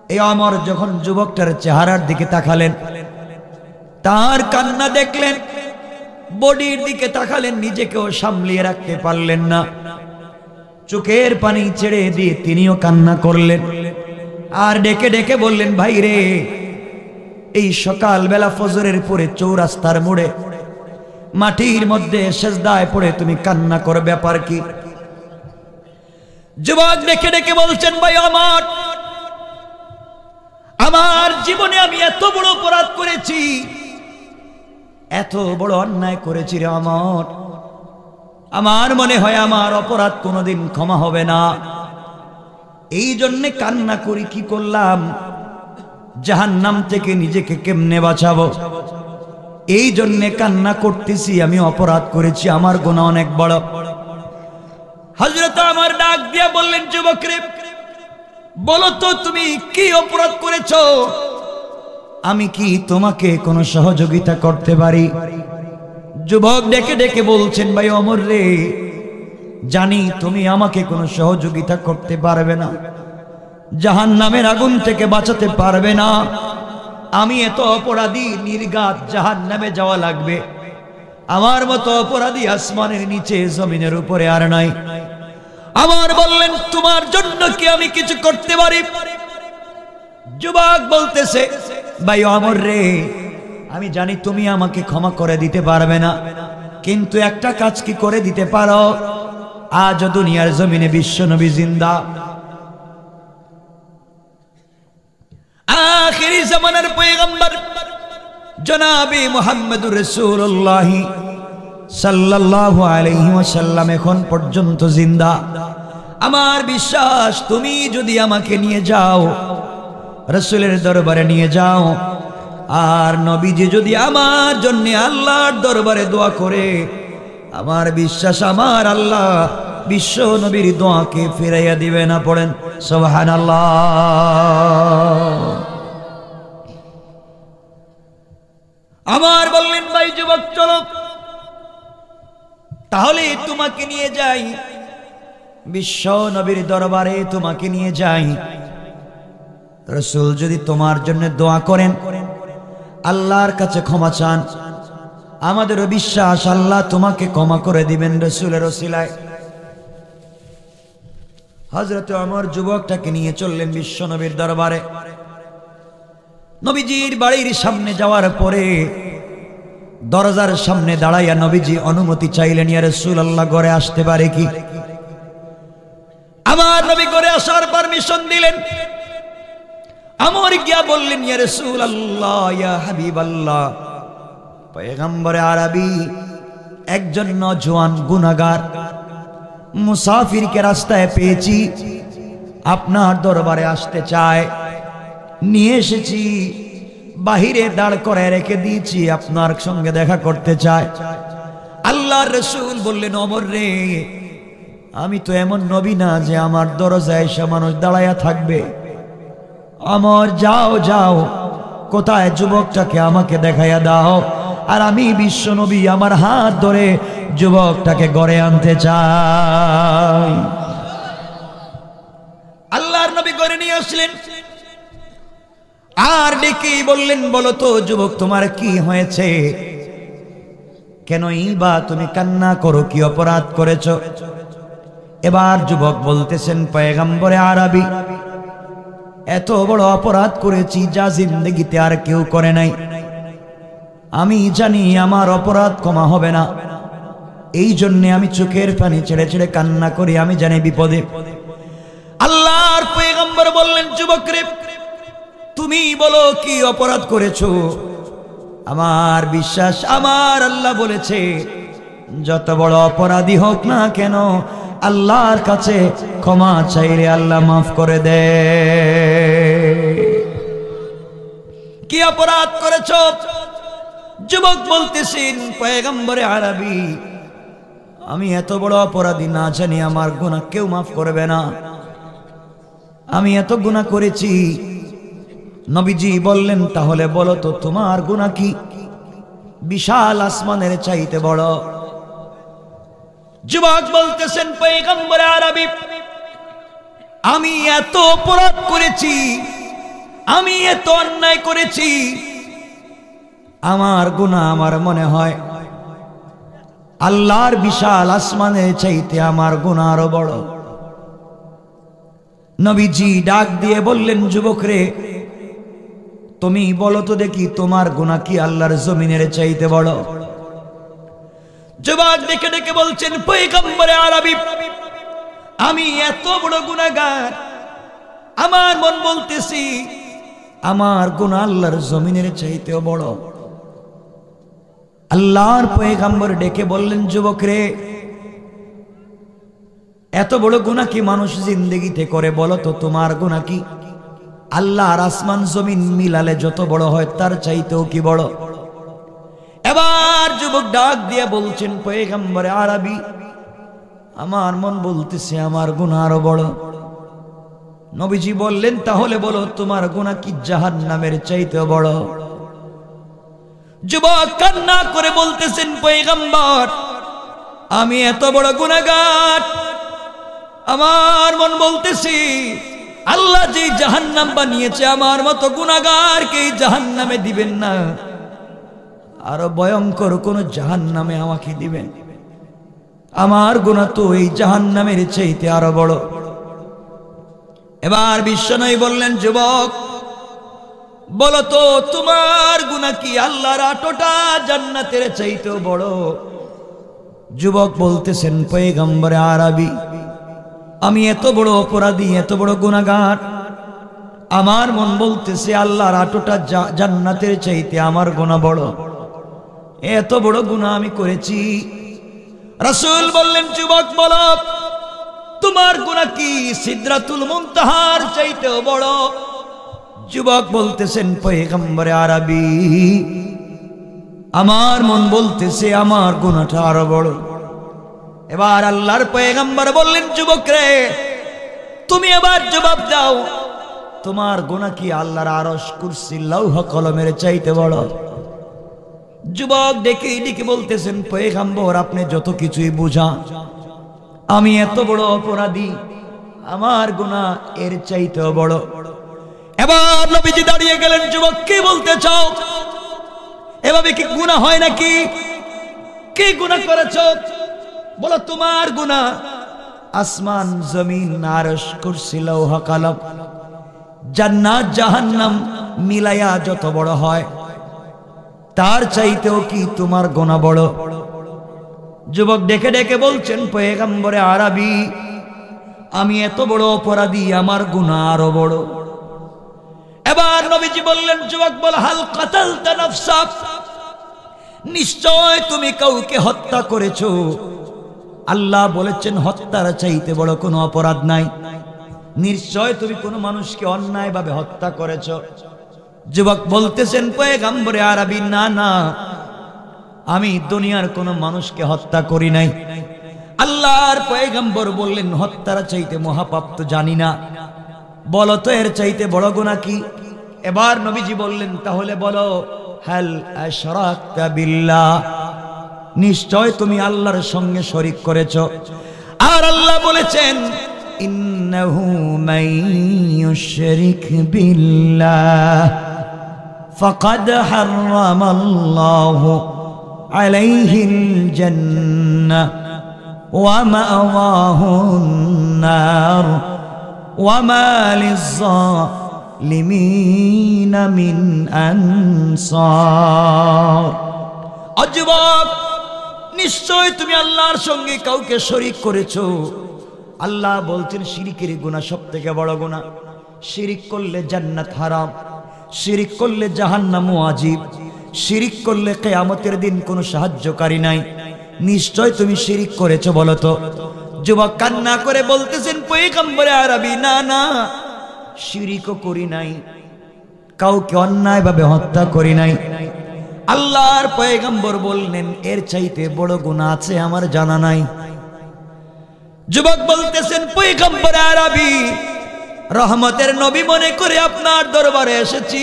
এই ওমর যখন যুবকটার চেহারার দিকে তাকালেন, তার কান্না দেখলেন, বডির দিকে তাকালেন, নিজেকেও সামলিয়ে রাখতে পারলেন না, চোখের পানি ছেড়ে দিয়ে তিনিও কান্না করলেন। আর ডেকে ডেকে বললেন, ভাই রে, এই সকাল বেলা ফজরের পরে চৌরাস্তার মোড়ে মাটির মধ্যে সেজদায় পড়ে তুমি কান্না করো, ব্যাপার কি? যুবক ডেকে ডেকে বলছেন, ভাই আমার আমার জীবনে আমি এত বড় অপরাধ করেছি, এত বড় অন্যায় করেছি রে আমার, আমার মনে হয় আমার অপরাধ কোনোদিন ক্ষমা হবে না, এই জন্যে কান্না করি। কি করলাম? জাহান্নাম থেকে নিজেকে কেমনে বাঁচাবো, এই জন্যে কান্না করতেছি। আমি অপরাধ করেছি, আমার গুনাহ অনেক বড়। হযরত আমার ডাক দিয়া বললেন, যুবক রে, বলো তো তুমি কি অপরাধ করেছো? আমি কি তোমাকে কোনো সহযোগিতা করতে পারি? যুবক ডেকে ডেকে বলছেন, ভাই ওমর রে, জানি তুমি আমাকে কোনো সহযোগিতা করতে পারবে না, জাহান্নামের আগুন থেকে বাঁচাতে পারবে না, আমি এত অপরাধী, নির্ঘাত জাহান্নামে যাওয়া লাগবে, আমার মতো অপরাধী আসমানের নিচে জমিনের উপরে আর নাই। আমার বললেন, তোমার জন্য কি আমি কিছু করতে পারি? যুবক বলতেছে, ভাই ওমর রে, আমি জানি তুমি আমাকে ক্ষমা করে দিতে পারবে না, কিন্তু একটা কাজ কি করে দিতে পারো? আজ দুনিয়ার জমিনে বিশ্ব নবী জিন্দা, আখিরি জামানার পয়গম্বর জনাবে মুহাম্মদুর রাসূলুল্লাহ সাল্লাল্লাহু আলাইহি ওয়াসাল্লাম এখন পর্যন্ত জিন্দা। আমার বিশ্বাস, তুমি যদি আমাকে নিয়ে যাও রাসূলের দরবারে নিয়ে যাও, আর নবীজি যদি আমার জন্য আল্লাহর দরবারে দোয়া করে, আমার বিশ্বাস আমার আল্লাহ বিশ্ব নবীর দোয়াকে ফিরাইয়া দিবে না। পড়েন সুবহানাল্লাহ। আমার বললেন, ভাই যুবক চলো তাহলে তোমাকে নিয়ে যাই বিশ্ব নবীর দরবারে, তোমাকে নিয়ে যাই। রাসূল যদি তোমার জন্য দোয়া করেন, আল্লাহর কাছে ক্ষমা চান, আমাদেরও বিশ্বাস আল্লাহ তোমাকে ক্ষমা করে দিবেন রাসূলের ওসিলায়। হযরত ওমর যুবকটাকে নিয়ে চললেন বিশ্ব নবীর দরবারে। নবীজির বাড়ির সামনে যাওয়ার পরে দরজার সামনে দাঁড়াইয়া নবীজি অনুমতি চাইলেন, ইয়া রাসূলুল্লাহ ঘরে আসতে পারে কি? আমার নবী ঘরে আসার পারমিশন দিলেন। আমর গিয়া বললেন, ইয়া রাসূলুল্লাহ, ইয়া হাবিবাল্লাহ, পয়গম্বরে আরবি একজন নওজোয়ান গুনাহগার মুসাফিরকে রাস্তায় পেয়েছি, আপনার দরবারে আসতে চায়, নিয়ে এসেছি, বাহিরে দাঁড় করে রেখে দিয়েছি, আপনার সঙ্গে দেখা করতে চায়। আল্লাহর রাসূল বললেন, ওমর রে, আমি তো এমন নবী না যে আমার দরজায় এসে মানুষ দাঁড়ায়া থাকবে। ওমর যাও যাও, কোথায় যুবকটাকে আমাকে দেখাইয়া দাও, আর আমি বিশ্ব নবী আমার হাত ধরে যুবকটাকে ঘরে আনতে চাই। আল্লাহর নবী ঘরে নিয়ে আসলেন, আর ডেকে বললেন, বলো তো যুবক, তোমার কি হয়েছে? কেনই বা তুমি কান্না করো? কি অপরাধ করেছো? এবার যুবক বলতেছেন, পয়গম্বরে আরবি, এত বড় অপরাধ করেছি যা জিন্দেগিতে আর কেউ করে নাই। আমি জানি আমার অপরাধ ক্ষমা হবে না, এই জন্য আমি চোখের পানি ছেড়ে ছেড়ে কান্না করি, আমি জানি বিপদে। আল্লাহর পয়গম্বর বললেন, যুবক রে, তুমি বলো কি অপরাধ করেছো? আমার বিশ্বাস আমার আল্লাহ বলেছে, যত বড় অপরাধী হোক না কেন, আল্লাহর কাছে ক্ষমা চাইলে আল্লাহ মাফ করে দেয়। কি অপরাধ করেছো? যুবক বলতেছেন, পয়গম্বরে আরবি, আমি এত বড় অপরাধী না জানি আমার গুনাহ কেউ মাফ করবে না, আমি এত গুনাহ করেছি। নবীজি বললেন, তাহলে বলো তো তোমার গুনাহ কি? বিশাল আসমানের চাইতে বড়। যুবক বলতেছেন, পয়গম্বরে আরবি, আমি এত অপরাধ করেছি আমি এত অন্যায় করেছি, আমার গুনাহ আমার মনে হয় আল্লাহর বিশাল আসমানের চাইতে আমার গুনাহ আরো বড়। নবীজি ডাক দিয়ে বললেন, যুবক রে, তুমি বলো তো দেখি তোমার গুনাহ কি আল্লাহর জমিনের চাইতে বড়? যুবক ডেকে ডেকে বলছেন, পয়গম্বরে আরবি, আমি এত বড় গুনাহগার, আমার মন বলতেছি আমার গুনাহ আল্লাহর জমিনের চাইতেও বড়। আল্লাহর পয়গম্বর ডেকে বললেন, যুবক রে, এত বড় গুনাহ কি মানুষ জিন্দেগিতে করে? বলো তো তোমার গুনাহ কি আল্লাহর আসমান জমিন মিলালে যত বড় হয় তার চাইতেও কি বড়? এবার যুবক ডাক দিয়ে বলছেন, পয়গম্বরে আরবি, আমার মন বলতেছে আমার গুনাহ আরো বড়। নবীজি বললেন, তাহলে বলো তোমার গুনাহ কি জাহান্নামের চাইতেও বড়? যুবক কান্না করে বলতেছেন, পয়গম্বর, আমি এত বড় গুনাহগার, আমার মন বলতেছি আল্লাহ যে জাহান্নাম বানিয়েছে আমার মতো গুনাহগারকে জাহান্নামে দিবেন না, আরো ভয়ঙ্কর কোন জাহান্নামে আমাকে দিবেন। আমার গুনাহ তো এই জাহান্নামের চাইতে আরো বড়। এবার বিশ্বনবী বললেন, যুবক বলো তো তোমার গুনাহ কি আল্লাহর আটটা জান্নাতের চাইতেও বড়? যুবক বলতেছেন, পয়গম্বরে আরবি, আমি এত বড় অপরাধী, এত বড় গুনাহগার, আমার মন বলতেছে আল্লাহর আটটা জান্নাতের চাইতে আমার গুনাহ বড়। এত বড় গুনাহ আমি করেছি। রাসূল বললেন, যুবক বলো তোমার গুনাহ কি সিদরাতুল মুনতাহার চাইতেও বড়? যুবক বলতেছেন, পয়গম্বরে আরবি, আমার মন বলতেছে আমার গুনাহটা আরো বড়। এবার আল্লাহর পয়গম্বর বললেন, যুবক রে, তুমি এবার জবাব দাও, তোমার গুনাহ কি আল্লাহর আরশ কুরসি লৌহ কলমের চাইতে বড়? যুবক ডেকে ডেকে বলতেছেন, পয়গম্বর আপনি যত কিছুই বুঝান, আমি এত বড় অপরাধী, আমার গুনাহ এর চাইতেও বড়। এবার নবীজি দাঁড়িয়ে গেলেন, যুবক কি বলতে চাও? এভাবে কি গুনাহ হয় নাকি? কি গুনাহ করেছো বলো? তোমার গুনাহ আসমান জমিন আরশ কুরসি লৌহ কলম জান্নাত জাহান্নাম মিলায়া যত বড় হয় তার চাইতেও কি তোমার গুনাহ বড়? যুবক ডেকে ডেকে বলছেন, পয়গম্বরে আরবি, আমি এত বড় অপরাধী, আমার গুনাহ আরো বড়। এবার নবীজি বললেন, যুবক বল, হাল কাতালতা নাফসাক, নিশ্চয় তুমি কাউকে হত্যা করেছো। আল্লাহ বলেছেন হত্যার চাইতে বড় কোনো অপরাধ নাই, নিশ্চয় তুমি কোনো মানুষকে অন্যায় ভাবে হত্যা করেছো। যুবক বলতেছেন, পয়গম্বরে আরবি, না না, আমি দুনিয়ার কোনো মানুষকে হত্যা করি নাই। আল্লাহর পয়গম্বর বললেন, হত্যার চাইতে মহাপাপ তো জানি না, বলো তো এর চাইতে বড় গুনাহ কি? এবার নবীজি বললেন, তাহলে বলো, হাল আশরাকতা বিল্লাহ, নিশ্চয় তুমি আল্লাহর সঙ্গে শরীক করেছো। আর আল্লাহ বলেছেন, ইন্নাহু মান ইউশরিক বিল্লাহ ফাকাদ হারামাল্লাহু আলাইহিল জান্নাহ ওয়া মাওয়াহুন নার ওয়া মা লিয-যালিমিনা মিন আনসার। যুবক, নিশ্চয় তুমি আল্লাহর সঙ্গে কাউকে শরীক করেছো। আল্লাহ বলছেন শিরিকের গুনাহ সবথেকে বড় গুনাহ। শিরিক করলে জান্নাত হারাম, শিরিক করলে জাহান্নাম ওয়াজিব, শিরিক করলে কিয়ামতের দিন কোনো সাহায্যকারী নাই। নিশ্চয় তুমি শিরিক করেছো, বলো তো। যুবক কান্না করে বলতেছেন, পয়গম্বরে আরবি, না না, শিরিকও করি নাই, কাউকে অন্যায় ভাবে হত্যা করি নাই। আল্লাহর পয়গম্বর বললেন, এর চাইতে বড় গুনাহ আছে আমার জানা নাই। যুবক বলতেছেন, পয়গম্বর আরবি, রহমতের নবী মনে করে আপনার দরবারে এসেছি।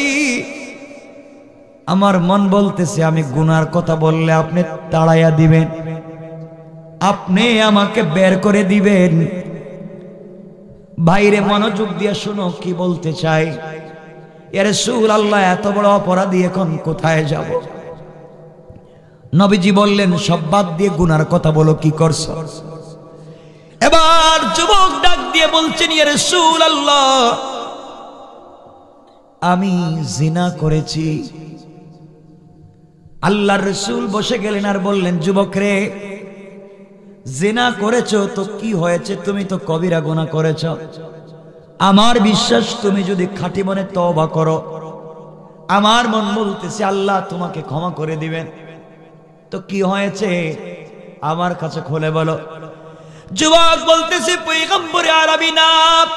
আমার মন বলতেছে আমি গুনার কথা বললে আপনি তাড়াইয়া দিবেন, আপনি আমাকে বের করে দিবেন। বাইরে মনোযোগ দিয়ে শুনো কি বলতে চাই। ইয়া রাসূলুল্লাহ এত বড় অপরাধী এখন কোথায় যাব? নবীজি বললেন সব বাদ দিয়ে গুনার কথা বলো, কি করছো? এবার যুবক ডাক দিয়ে বলছেন ইয়া রাসূলুল্লাহ আমি জিনা করেছি। আল্লাহর রাসূল বসে গেলেন আর বললেন যুবক রে, জিনা করেছো তো কি হয়েছে? তুমি তো কবিরা গুনাহ করেছো। আমার বিশ্বাস তুমি যদি খাঁটি মনে তওবা করো, আমার মন বলতেছে আল্লাহ তোমাকে ক্ষমা করে দিবেন। তো কি হয়েছে আমার কাছে খুলে বলো। যুবক বলতেছে পয়গম্বরে আরবি না,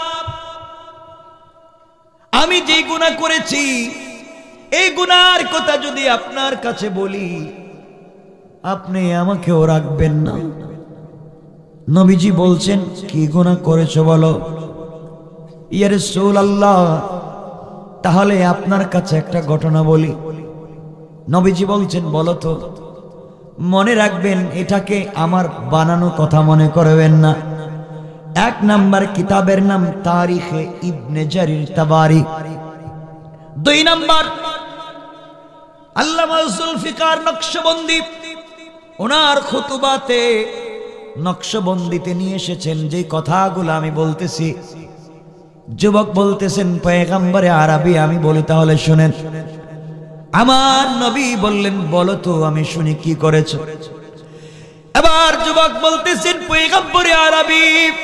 আমি যে গুনাহ করেছি এই গুনার কথা যদি আপনার কাছে বলি আপনি আমাকেও রাখবেন না। নবীজি বলছেন কি গুনাহ করেছো বলো। ইয়া রাসূলুল্লাহ তাহলে আপনার কাছে একটা ঘটনা বলি। নবীজি বলছেন বলো তো। মনে রাখবেন এটাকে আমার বানানো কথা মনে করবেন না। এক নাম্বার কিতাবের নাম তারিখে ইবনে জারির তাবারি। দুই নাম্বার আল্লামা জুলফিকার নকশবন্দি ওনার খুতুবাতে নকশবন্দিতে নিয়ে এসেছেন যে কথাগুলো আমি বলতেছি। যুবক বলতেছেন পয়গম্বরে আরবি আমি বলি তাহলে শুনেন। আমার নবী বললেন বলো তো আমি শুনি কি করেছো। এবার যুবক বলতেছেন পয়গম্বরে আরবি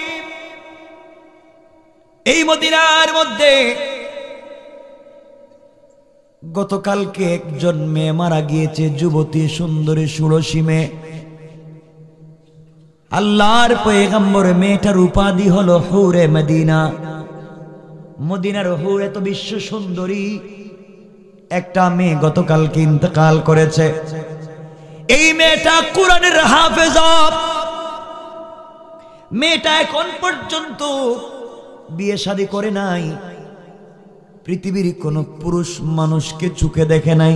এই মদিনার মধ্যে গতকালকে একজন মেয়ে মারা গিয়েছে, যুবতী সুন্দরী ষোড়শী মেয়ে। আল্লাহর পয়গম্বর মেয়েটার উপাধি হলো হুরে মদিনা। মদিনার হুর এত বিশ্ব সুন্দরী একটা মেয়ে গতকালকে ইন্তেকাল করেছে। এই মেয়েটা কোরআনের হাফেজা। মেয়েটা এখন পর্যন্ত বিয়ে শাদী করে নাই, পৃথিবীর কোন পুরুষ মানুষকে চোখে দেখে নাই।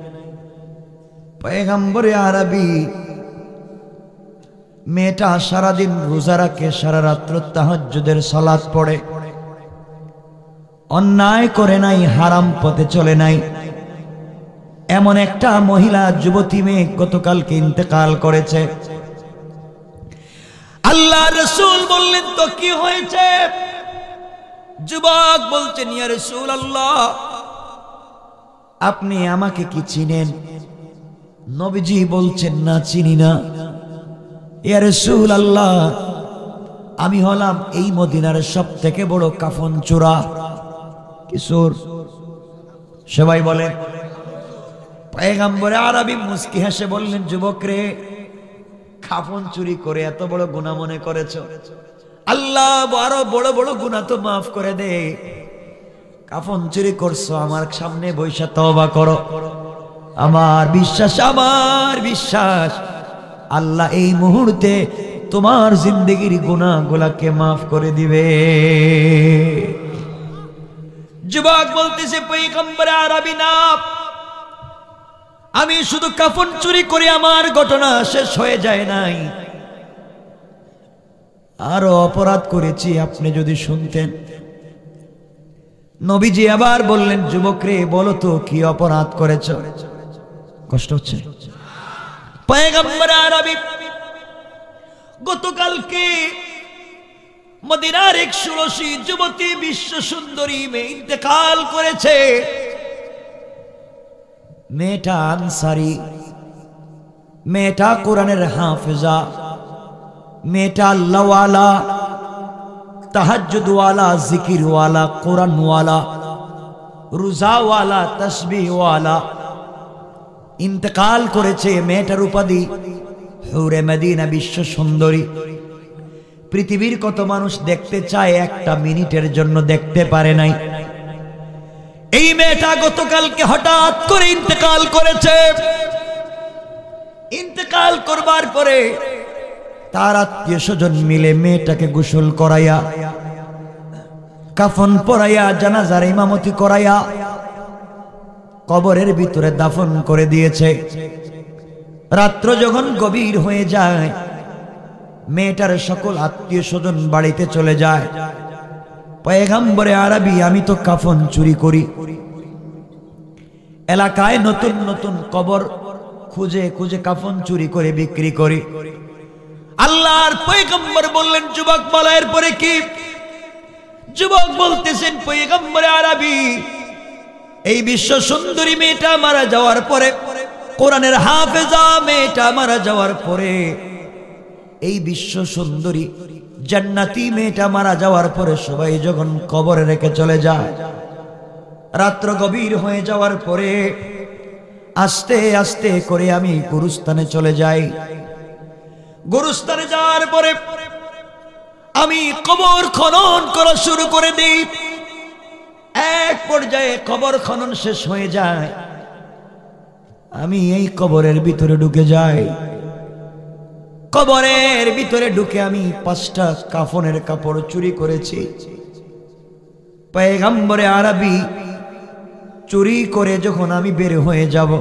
পয়গম্বরে আরবি মেয়েটা সারাদিন রোজা রাখে, সারা রাত্র তাহাজ্জুদের সালাত পড়ে, অন্যায় করে নাই, হারাম পথে চলে নাই। এমন একটা মহিলা যুবতী মেয়ে গতকালকে ইন্তেকাল করেছে। আল্লাহ রাসূল বললেন তো কি হয়েছে? যুবক বলছেন ইয়া রাসূলুল্লাহ আপনি আমাকে কি চিনেন? নবীজি বলছেন না চিনি না। ইয়া রাসূলুল্লাহ আমি হলাম এই মদিনার সব থেকে বড় কাফন চোরা। কিশোর সবাই বলে। পয়গম্বরে আরবি মুস্কি হেসে বললেন যুবক রে, কাফন চুরি করে এত বড় গুনাহ মনে করেছো? আল্লাহ আরো বড় বড় গুনাহ তো মাফ করে দে। কাফন চুরি করছো, আমার সামনে বৈশা তওবা করো। আমার বিশ্বাস আমার বিশ্বাস আল্লাহ এই মুহূর্তে তোমার জিন্দেগির গুনাহগুলোকে মাফ করে দিবে। যুবক বলতেছে পয়গম্বর আরবি না, আমি শুধু কাফন চুরি করে আমার ঘটনা শেষ হয়ে যায় নাই, আরো অপরাধ করেছি আপনি যদি শুনতেন। নবীজি আবার বললেন যুবক রে বলো তো কি অপরাধ করেছো? কষ্ট হচ্ছে? পয়গম্বর আরবি গতকালকে মদিনার এক ষোড়শী যুবতী বিশ্ব সুন্দরী মেয়ে ইন্তেকাল করেছে। মেয়েটা আনসারি, মেয়েটা কোরআনের হাফেজা, মেয়েটা আল্লাহওয়ালা, তাহাজ্জুদওয়ালা, জিকিরওয়ালা, কোরআনওয়ালা, রোজাওয়ালা, তাসবিহওয়ালা। ইন্তেকাল করেছে। মেয়েটার উপাধি হুরে মদিনা, বিশ্ব সুন্দরী। পৃথিবীর কত মানুষ দেখতে চায়, একটা মিনিটের জন্য দেখতে পারে নাই। এই মেয়েটা গতকালকে হঠাৎ করে ইন্তেকাল করেছে। ইন্তেকাল করবার পরে তার আত্মীয় স্বজন মিলে মেয়েটাকে গোসল করাইয়া, কাফন পরাইয়া, জানাজার ইমামতি করাইয়া কবরের ভিতরে দাফন করে দিয়েছে। রাত্র যখন গভীর হয়ে যায়, মেয়েটার সকল আত্মীয় স্বজন বাড়িতে চলে যায়। পয়গম্বরে আরবি আমি তো কাফন চুরি করি, এলাকায় নতুন নতুন কবর খুঁজে খুঁজে কাফন চুরি করে বিক্রি করে। আল্লাহর পয়গম্বর বললেন, যুবক বলো এরপরে কি? যুবক বলতেছেন, পয়গম্বরে আরবি, এই বিশ্ব সুন্দরী মেয়েটা মারা যাওয়ার পরে, কোরআনের হাফেজা মেয়েটা মারা যাওয়ার পরে, এই বিশ্ব সুন্দরী জান্নাতি মেয়েটা মারা যাওয়ার পরে সবাই যখন কবরে রেখে চলে যায়, রাত্র গভীর হয়ে যাওয়ার পরে আস্তে আস্তে করে আমি গুরুস্থানে চলে যাই। গুরুস্থানে যাওয়ার পরে আমি কবর খনন করা শুরু করে দিই। এক পর্যায়ে কবর খনন শেষ হয়ে যায়, আমি এই কবরের ভিতরে ঢুকে যাই। কবরের ভিতরে ঢুকে আমি পাঁচটা কাফনের কাপড় চুরি করেছি। পয়গম্বরে আরবি, চুরি করে যখন আমি বের হয়ে যাব,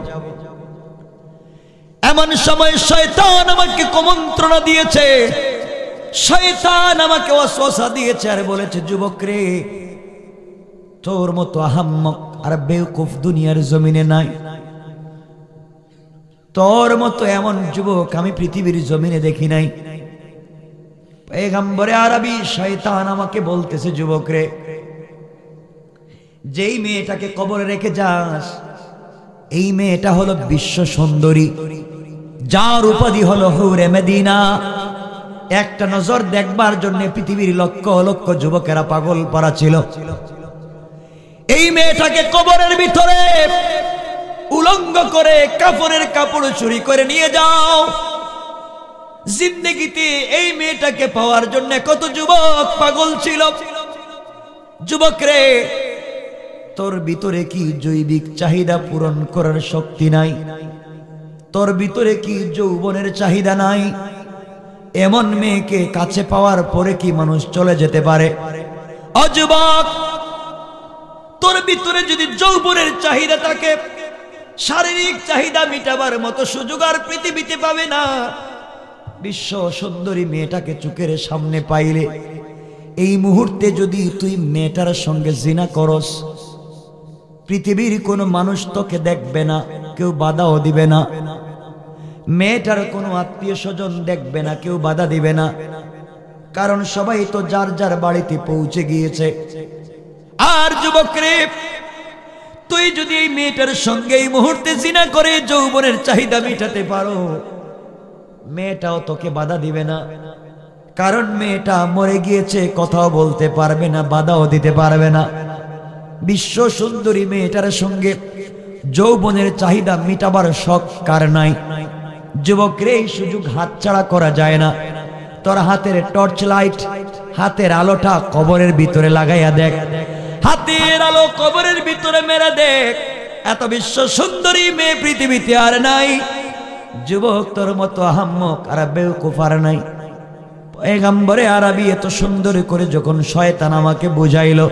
এমন সময় শয়তান আমাকে কুমন্ত্রণা দিয়েছে, শয়তান আমাকে ওয়াসওয়াসা দিয়েছে আর বলেছে, যুবক রে, তোর মতো আহাম্মক আর বেওকুফ দুনিয়ার জমিনে নাই, তোর মতো এমন যুবক আমি পৃথিবীর জমিনে দেখি নাই। পয়গম্বরে আরবি, শয়তান আমাকে বলতেছে, যুবক রে, যেই মেয়েটাকে কবরে রেখে যাস, এই মেয়েটা হলো বিশ্ব সুন্দরী, যার উপাধি হলো হুরে মদিনা। একটা নজর দেখবার জন্য পৃথিবীর লক্ষ লক্ষ যুবকেরা পাগল পারা ছিল। এই মেয়েটাকে কবরের ভিতরে উলঙ্গ করে কাপড়ের কাপড় চুরি করে নিয়ে যাও। জিন্দেগিতে এই মেয়েটাকে পাওয়ার জন্য কত যুবক পাগল ছিল। যুবক রে, তোর ভিতরে কি জৈবিক চাহিদা পূরণ করার শক্তি নাই? তোর ভিতরে কি যৌবনের চাহিদা নাই? এমন মেয়েকে কাছে পাওয়ার পরে কি মানুষ চলে যেতে পারে? ও যুবক, তোর ভিতরে যদি যৌবনের চাহিদা থাকে, শারীরিক চাহিদা মিটাবার মতো সুযোগ আর পৃথিবীতে পাবে না। বিশ্ব সুন্দরী মেয়েটাকে চোখের সামনে পাইলে, এই মুহূর্তে যদি তুই মেয়েটার সঙ্গে জিনা করস, পৃথিবীর কোনো মানুষ তোকে দেখবে না, কেউ বাধাও দিবে না। মেয়েটার কোনো আত্মীয় স্বজন দেখবে না, কেউ বাধা দিবে না, কারণ সবাই তো যার যার বাড়িতে পৌঁছে গিয়েছে। আর যুবক রে, তুই যদি এই মেয়েটার সঙ্গে এই মুহূর্তে জিনা করে যৌবনের চাহিদা মেটাতে পারো, মেয়েটাও তোকে বাধা দিবে না, কারণ মেয়েটা মরে গিয়েছে, কথাও বলতে পারবে না, বাধাও দিতে পারবে না। বিশ্ব সুন্দরী মেয়েটার সঙ্গে যৌবনের চাহিদা মিটাবার শখ কার নাই? যুবক রে, এই সুযোগ হাতছাড়া করা যায় না। তোর হাতের টর্চ লাইট, হাতের আলোটা কবরের ভিতরে লাগাইয়া দেখ, হাতের আলো কবরের ভিতরে মেরে দেখ, এত বিশ্ব সুন্দরী মেয়ে পৃথিবীতে আর নাই। যুবক, তোর মতো আহাম্মক আর বেওকুফ আর নাই। পয়গম্বরে আরবি এত সুন্দর করে যখন শয়তান আমাকে বুঝাইল,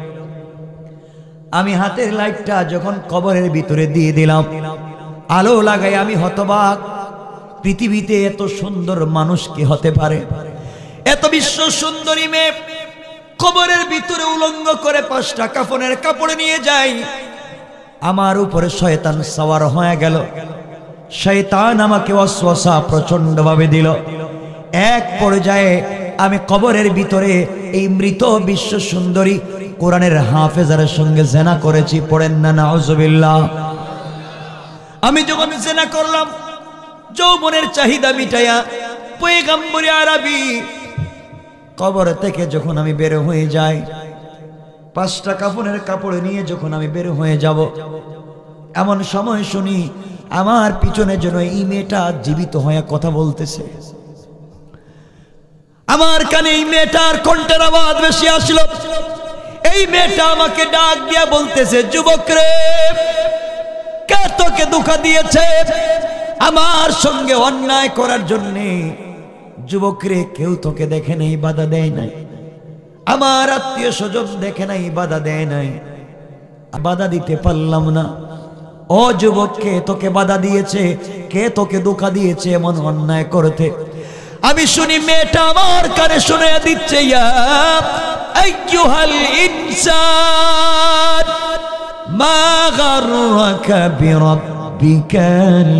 আমি হাতের লাইটটা যখন কবরের ভিতরে দিয়ে দিলাম, আলো লাগাই, আমি হতবাক। পৃথিবীতে এত সুন্দর মানুষ কি হতে পারে? এত বিশ্ব সুন্দরী মেয়ে কবরের ভিতরে উলঙ্গ করে পাঁচটা কাফনের কাপড় নিয়ে যাই। আমার উপরে শয়তান সওয়ার হয়ে গেল। শয়তান আমাকে ওয়াসওয়াসা প্রচন্ড ভাবে দিল। এক পর্যায়ে আমি কবরের ভিতরে এই মৃত বিশ্ব সুন্দরী কোরআনের হাফেজার সঙ্গে জেনা করেছি। পড়েন না নাউজুবিল্লাহ। আমি যখন জেনা করলাম, যৌবনের চাহিদা মিটাইয়া, পয়গম্বরে আরবি কবর থেকে যখন আমি বের হয়ে যাই, পাঁচটা কাফনের কাপড় নিয়ে যখন আমি বের হয়ে যাব, এমন সময় শুনি আমার পিছনে যেন এই মেয়েটা জীবিত হয়ে কথা বলতেছে। আমার কানে এই মেয়েটার কণ্ঠের আওয়াজ বেশি আসলো। এই মেয়েটা আমাকে ডাক দিয়া বলতেছে, যুবক রে, কে তোকে ধোঁকা দিয়েছে আমার সঙ্গে অন্যায় করার জন্যে? যুবক রে, কেউ তোকে দেখে নাই, বাধা দেয় নাই, আমার আত্মীয় স্বজন দেখে নাই, বাধা দেয় নাই, বাধা দিতে পারলাম না। ও যুবক, কে তোকে বাধা দিয়েছে? কে তোকে ধোঁকা দিয়েছে এমন অন্যায় করতে? আমি শুনি মেয়েটা আমার কানে শুনে দিচ্ছে, ইয়া আইয়ুহাল ইনসান মা গাররাকা বিরাব্বিকাল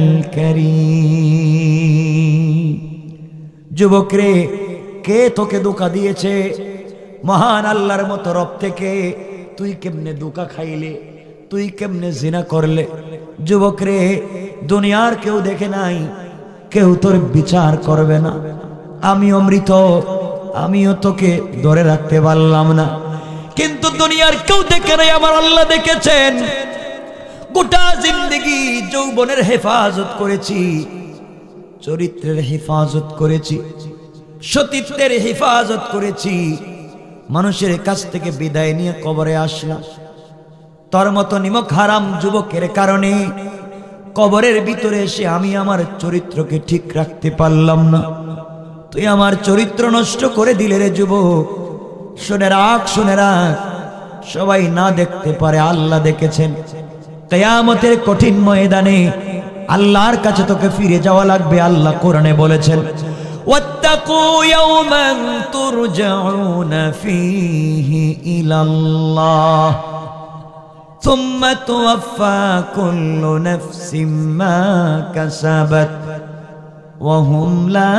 কারীম। যুবক রে, কে তোকে ধোঁকা দিয়েছে? মহান আল্লাহর মতো রব থেকে তুই কেমনে ধোঁকা খাইলে, তুই কেমনে জিনা করলে? যুবক রে, দুনিয়ার কেউ দেখে নাই, কেউ তোর বিচার করবে না। আমিও মৃত, আমিও তোকে ধরে রাখতে পারলাম না, কিন্তু দুনিয়ার কেউ দেখে নাই, আমার আল্লাহ দেখেছেন। গোটা জিন্দেগি যৌবনের হেফাজত করেছি, চরিত্রের হেফাজত করেছি, সতীত্বের হেফাজত করেছি, মানুষের কাছ থেকে বিদায় নিয়ে কবরে আসলাম। তোর মতো নিমক হারাম যুবকের কারণে কবরের ভিতরে এসে আমি আমার চরিত্রকে ঠিক রাখতে পারলাম না। তুই আমার চরিত্র নষ্ট করে দিলে রে যুবক। শুনে রাখ, শুনে রাখ, সবাই না দেখতে পারে, আল্লাহ দেখেছেন। কিয়ামতের কঠিন ময়দানে আল্লাহর কাছে তোকে ফিরে যাওয়া লাগবে। আল্লাহ কোরআনে বলেছেন, ওয়াত্তাকু ইয়াওমান তুরজাউনা ফীহি ইলাল্লাহ সুম্মা তুওয়াফা কুল্লু নাফসিম মা কাসাবাত ওয়া হুম লা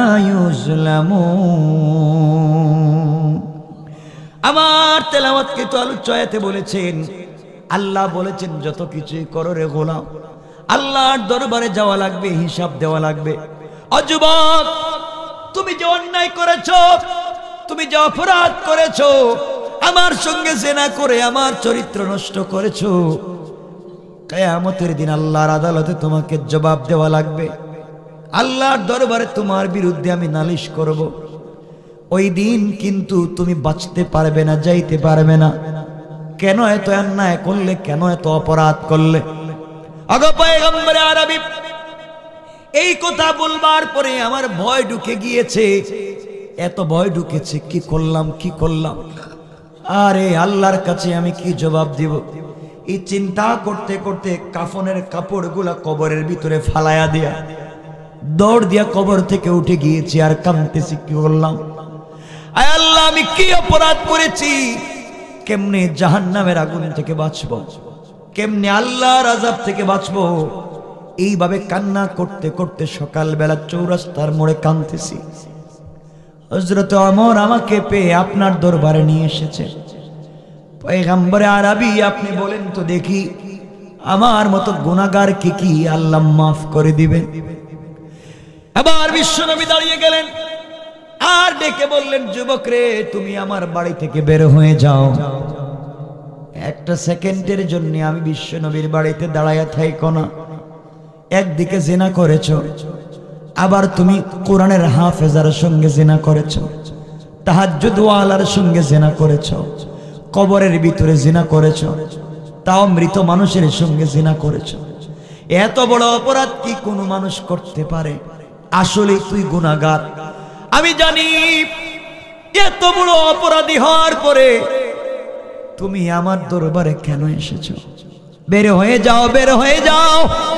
ইউজলামুন। আমার তেলাওয়াতকে তো আলোচনাতে বলেছেন, আল্লাহ বলেছেন যত কিছুই করো রে গোলাম, আল্লাহর দরবারে যাওয়া লাগবে, হিসাব দেওয়া লাগবে। অযুবক, তুমি যে অন্যায় করেছো, তুমি যে অপরাধ করেছো, আমার সঙ্গে জিনা করে আমার চরিত্র নষ্ট করেছো, কিয়ামতের দিন আল্লাহর আদালতে তোমাকে জবাব দেওয়া লাগবে। আল্লাহর দরবারে তোমার বিরুদ্ধে আমি নালিশ করব। ওই দিন কিন্তু তুমি বাঁচতে পারবে না, যাইতে পারবে না। কেন এত অন্যায় করলে, কেন এত অপরাধ করলে? আগো পয়গম্বরে আরবি এই কথা বলবার পরে আমার ভয় ঢুকে গিয়েছে, এত ভয় ঢুকেছে, কি করলাম কি করলাম, আরে আল্লাহর কাছে আমি কি জবাব দিব? এই চিন্তা করতে করতে কাফনের কাপড়গুলা কবরের ভিতরে ফালায়া দিয়া দৌড় দিয়া কবর থেকে উঠে গিয়েছি, আর কাঁদতেছি, কি করলাম? আয় আল্লাহ, আমি কি অপরাধ করেছি? কেমনে জাহান্নামের আগুন থেকে বাঁচবো, কেমনে আল্লাহর আযাব থেকে বাঁচবো? এইভাবে কান্না করতে করতে সকালবেলা চৌরাস্তার মোড়ে কাঁদতেছি। হযরত ওমর আমাকে পেয়ে আপনার দরবারে নিয়ে এসেছে। পয়গম্বরে আরবি, আপনি বলেন তো দেখি, আমার মতো গুনাহগার কি কি আল্লাহ মাফ করে দিবেন? আবার বিশ্বনবী দাঁড়িয়ে গেলেন আর ডেকে বললেন, যুবক রে, তুমি আমার বাড়ি থেকে বের হয়ে যাও। একটা সেকেন্ডের জন্য আমি বিশ্বনবীর বাড়িতে দাঁড়ায়া থাইকো না। একদিকে জিনা করেছো, আবার তুমি কোরআনের হাফেজার সঙ্গে জিনা করেছো, তাহাজ্জুদ ওয়ালার সঙ্গে জিনা করেছো, কবরের ভিতরে জিনা করেছো, তাও মৃত মানুষের সঙ্গে জিনা করেছো। এত বড় অপরাধ কি কোনো মানুষ করতে পারে? আসলে তুই গুনাহগার। আমি জানি এত বড় অপরাধী হওয়ার পরে তুমি আমার দরবারে কেন এসেছো? বের হয়ে যাও, বের হয়ে যাও।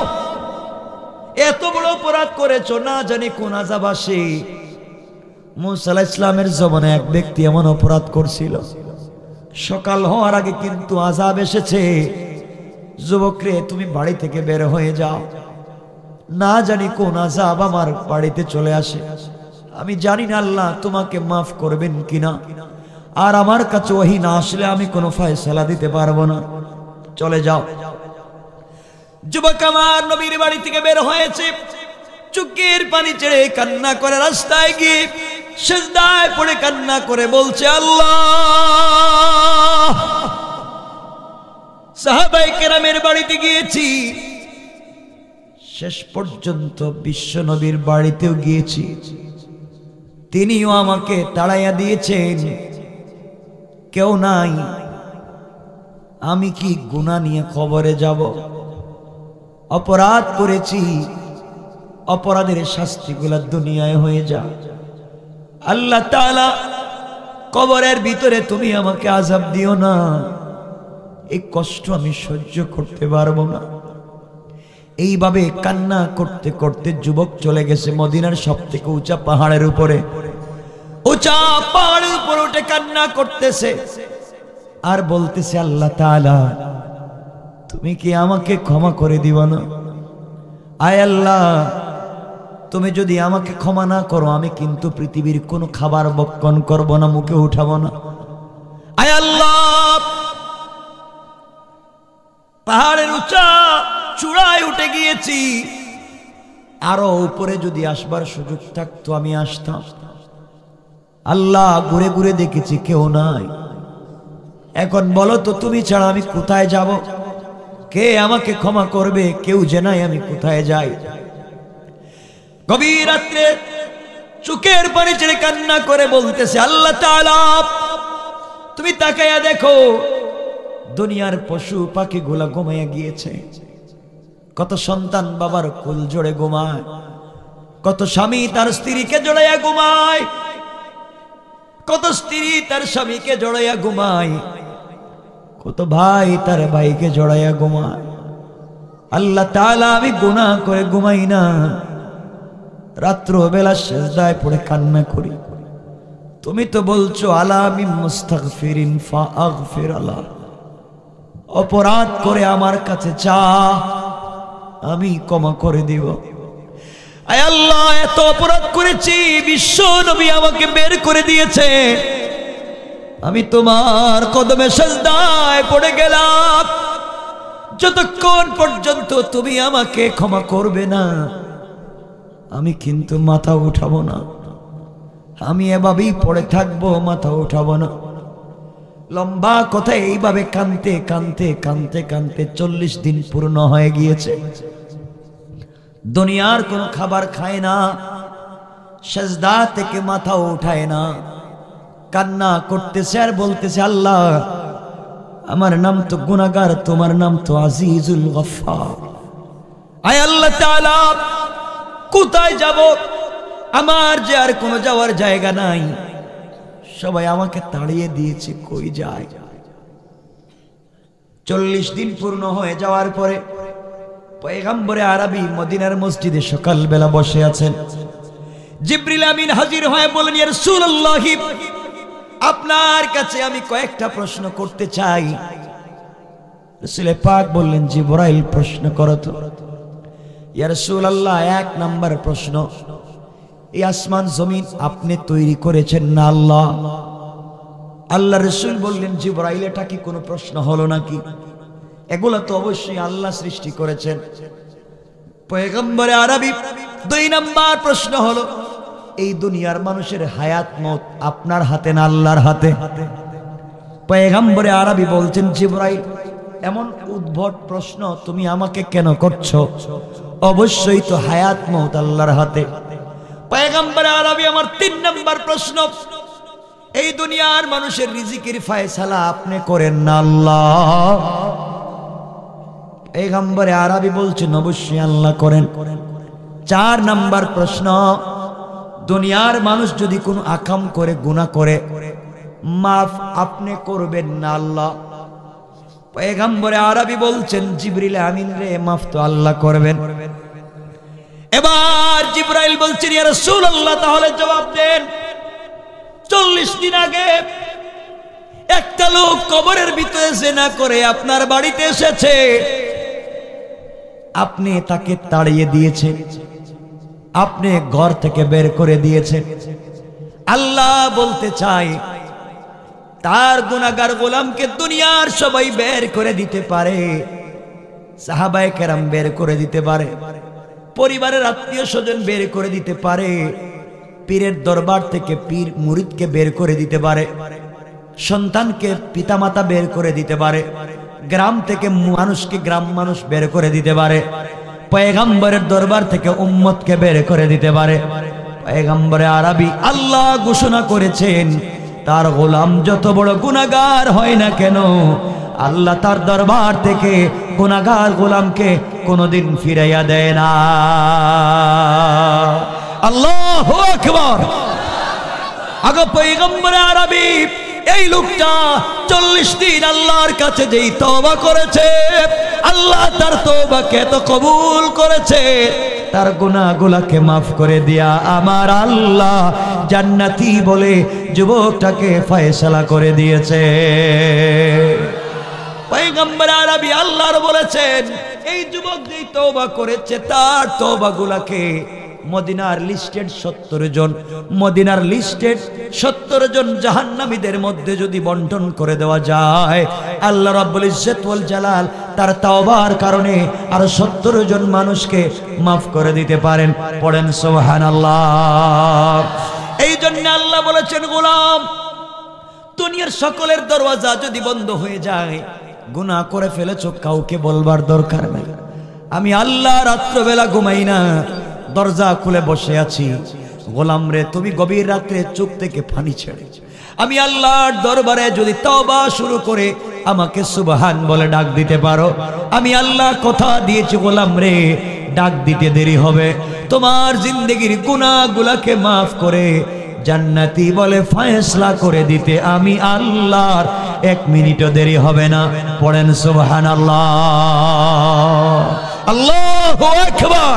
এত বড় অপরাধ করেছো, না জানি কোন আযাব আসে। মুসা আলাইহিস সালামের জমানায় এক ব্যক্তি এমন অপরাধ করছিল, সকাল হওয়ার আগে কিন্তু আযাব এসেছে। যুবক রে, তুমি বাড়ি থেকে বের হয়ে যাও, না জানি কোন আযাব আমার বাড়িতে চলে আসে। আমি জানি না আল্লাহ তোমাকে মাফ করবেন কিনা, আর আমার কাছে ওহী না আসলে আমি কোনো ফয়সালা দিতে পারবো না। চলে যাও। যুবক আমার নবীর বাড়ি থেকে বের হয়েছে, চোখের পানি ছেড়ে কান্না করে রাস্তায় গিয়ে সিজদায় পড়ে কান্না করে বলছে, আল্লাহ। সাহাবায়ে কেরামের বাড়িতে গিয়েছি, শেষ পর্যন্ত বিশ্ব নবীর বাড়িতেও গিয়েছি, তিনিও আমাকে তাড়াইয়া দিয়েছেন। কেউ নাই, আমি কি গুনাহ নিয়ে কবরে যাব? অপরাধ করেছি, অপরাধের শাস্তিগুলো দুনিয়ায় হয়ে যা। আল্লাহ তাআলা, কবরের ভিতরে তুমি আমাকে আযাব দিও না, এই কষ্ট আমি সহ্য করতে পারবো না। এইভাবে কান্না করতে করতে যুবক চলে গেছে মদিনার সবথেকে উঁচা পাহাড়ের উপরে। উঁচা পাহাড়ের উপর উঠে কান্না করতেছে আর বলতেছে, আল্লাহ তাআলা, তুমি কি আমাকে ক্ষমা করে দিবা না? আয় আল্লাহ, তুমি যদি আমাকে ক্ষমা না করো আমি কিন্তু পৃথিবীর কোনো খাবার বক্ষণ করব না, মুখে উঠাবো না। আয় আল্লাহ, পাহাড়ের উঁচা চূড়ায় উঠে গিয়েছি, আরো উপরে যদি আসবার সুযোগ থাকতো আমি আসতাম। আল্লাহ, ঘুরে ঘুরে দেখেছি কেউ নাই। এখন বলো তো, তুমি ছাড়া আমি কোথায় যাব? কে আমাকে ক্ষমা করবে? কেউ যে নাই, আমি কোথায় যাই? গভীর রাত্রে চোখের পানি ছেড়ে কান্না করে বলতেছে, আল্লাহ তাআলা তুমি তাকায়া দেখো, দুনিয়ার পশু পাখি গুলা ঘুমাইয়া গিয়েছে। কত সন্তান বাবার কুল জোড়ে ঘুমায়, কত স্বামী তার স্ত্রীকে জড়াইয়া ঘুমায়, কত স্ত্রী তার স্বামীকে জড়াইয়া ঘুমায়, কত ভাই তার ভাইকে জড়াইয়া ঘুমায়। আল্লাহ তাআলা আমি গুনাহ করে ঘুমাই না, রাত্র বেলা সিজদায় পড়ে কান্না করি। তুমি তো বলছো আলা মিন মুস্তাগফিরিন ফাআগফির আলা, অপরাধ করে আমার কাছে চা, আমি ক্ষমা করে দিব। আয় আল্লাহ, এত অপরাধ করেছি, বিশ্ব নবী আমাকে বের করে দিয়েছে, আমি তোমার কদমে সিজদায় পড়ে গেলাম। যতক্ষণ পর্যন্ত তুমি আমাকে ক্ষমা করবে না আমি কিন্তু মাথা উঠাবো না। আমি এভাবেই পড়ে থাকবো, মাথা উঠাবো না। লম্বা কথা, এইভাবে কানতে কানতে কানতে কানতে চল্লিশ দিন পূর্ণ হয়ে গিয়েছে। দুনিয়ার কোনো খাবার খায় না, সিজদা থেকে মাথা উঠায় না, কান্না করতেছে আর বলতেছে, আল্লাহ আমার নাম তো গুনাহগার, তোমার নাম তো আজিজুল গফফার। আয় আল্লাহ তাআলা, কোথায় যাব? আমার যে আর কোনো যাওয়ার জায়গা নাই, সবাই আমাকে তাড়িয়ে দিয়েছে, কই যায়? চল্লিশ দিন পূর্ণ হয়ে যাওয়ার পরে পয়গম্বরে আরবি মদিনার মসজিদে সকালবেলা বসে আছেন। জিবরিল আমিন হাজির হয়ে বলেন, ইয়া রাসূলুল্লাহ, আপনার কাছে আমি কয়েকটা প্রশ্ন করতে চাই। রাসূল পাক বললেন, জিবরাইল প্রশ্ন করো তো। ইয়া রাসূলুল্লাহ, এক নাম্বার প্রশ্ন, এই আসমান জমিন আপনি তৈরি করেছেন না আল্লাহ? আল্লাহ রাসূল বললেন, জিবরাইল এটা কি কোনো প্রশ্ন হলো নাকি? এগুলা তো অবশ্যই আল্লাহ সৃষ্টি করেছেন। পয়গম্বরে আরবি দুই নাম্বার প্রশ্ন হলো, এই দুনিয়ার মানুষের হায়াত মত আপনার হাতে না আল্লাহর হাতে? পয়গম্বরে আরবি বলছেন, জিবরাইল এমন উদ্ভট প্রশ্ন তুমি আমাকে কেন করছো? অবশ্যই তো হায়াত মত আল্লাহর হাতে। পয়গম্বরে আরবি আমার তিন নাম্বার প্রশ্ন, এই দুনিয়ার মানুষের রিজিকের ফয়সালা আপনি করেন না আল্লাহ? পয়গম্বরে আরবি বলছেন, অবশ্যই আল্লাহ করেন। চার নাম্বার প্রশ্ন, দুনিয়ার মানুষ যদি কোনো আকাম করে, গুনাহ করে, মাফ আপনি করবেন না আল্লাহ? পয়গম্বরে আরবি বলছেন, জিবরিল আমিন রে, মাফ তো আল্লাহ করবেন। এবার জিবরাইল বলছেন, ইয়া রাসূলুল্লাহ তাহলে জবাব দেন, চল্লিশ দিন আগে একটা লোক কবরের ভিতরে জিনা করে আপনার বাড়িতে এসেছে, আপনি তাকে তাড়িয়ে দিয়েছেন, আপনি ঘর থেকে বের করে দিয়েছেন। আল্লাহ বলতে চাই, তার গুনাহগার গোলামকে দুনিয়ার সবাই বের করে দিতে পারে, সাহাবায়ে কেরাম বের করে দিতে পারে, পরিবারের আত্মীয় স্বজন বের করে দিতে পারে, পীরের দরবার থেকে পীর মুরিদকে বের করে দিতে পারে, সন্তানকে পিতামাতা বের করে দিতে পারে, গ্রাম থেকে মানুষকে গ্রাম মানুষ বের করে দিতে পারে, পয়গম্বরের দরবার থেকে উম্মতকে বের করে দিতে পারে। পয়গম্বরে আরবি আল্লাহ ঘোষণা করেছেন, তার গোলাম যত বড় গুনাহগার হয় না কেন, আল্লাহ তার দরবার থেকে গুনাহগার গোলামকে কোনোদিন ফিরাইয়া দেয় না। আল্লাহু আকবার। আগে পয়গম্বরে আরবি এই লোকটা চল্লিশ দিন আল্লাহর কাছে যেই তওবা করেছে, আল্লাহ তার তওবাকে তো কবুল করেছে, তার গুনাহগুলোকে মাফ করে দিয়া আমার আল্লাহ জান্নাতি বলে যুবকটাকে ফয়সালা করে দিয়েছে। ও পয়গম্বর আরবি আল্লাহর বলেছেন এই যুবক যেই তওবা করেছে তার তওবাগুলোকে মদিনার লিস্টেড সত্তর জন মদিনার লিস্টেড সত্তর জন জাহান্নামীদের মধ্যে যদি বন্টন করে দেওয়া যায়, আল্লাহ রাব্বুল ইজ্জত ওয়াল জালাল তার তওবার কারণে আর সত্তর জন মানুষকে মাফ করে দিতে পারেন। পড়েন সুবহানাল্লাহ। এই জন্য আল্লাহ বলেছেন, গোলাম দুনিয়ার সকলের দরওয়াজা যদি বন্ধ হয়ে যায়, গুনাহ করে ফেলেছো, কাউকে বলবার দরকার নাই। আমি আল্লাহ রাত্রবেলা ঘুমাই না, দরজা খুলে বসে আছি। গোলাম রে, তুমি গভীর রাতে চোখ থেকে পানি ছেড়ে আমি আল্লাহর দরবারে যদি তওবা শুরু করে আমাকে সুবহান বলে ডাক দিতে পারো, আমি আল্লাহ কথা দিয়েছি গোলাম রে, ডাক দিতে দেরি হবে, তোমার জিন্দেগির গুনাহগুলোকে মাফ করে জান্নাতি বলে ফয়সালা করে দিতে আমি আল্লাহর এক মিনিটও দেরি হবে না। পড়েন সুবহানাল্লাহ, আল্লাহু আকবার।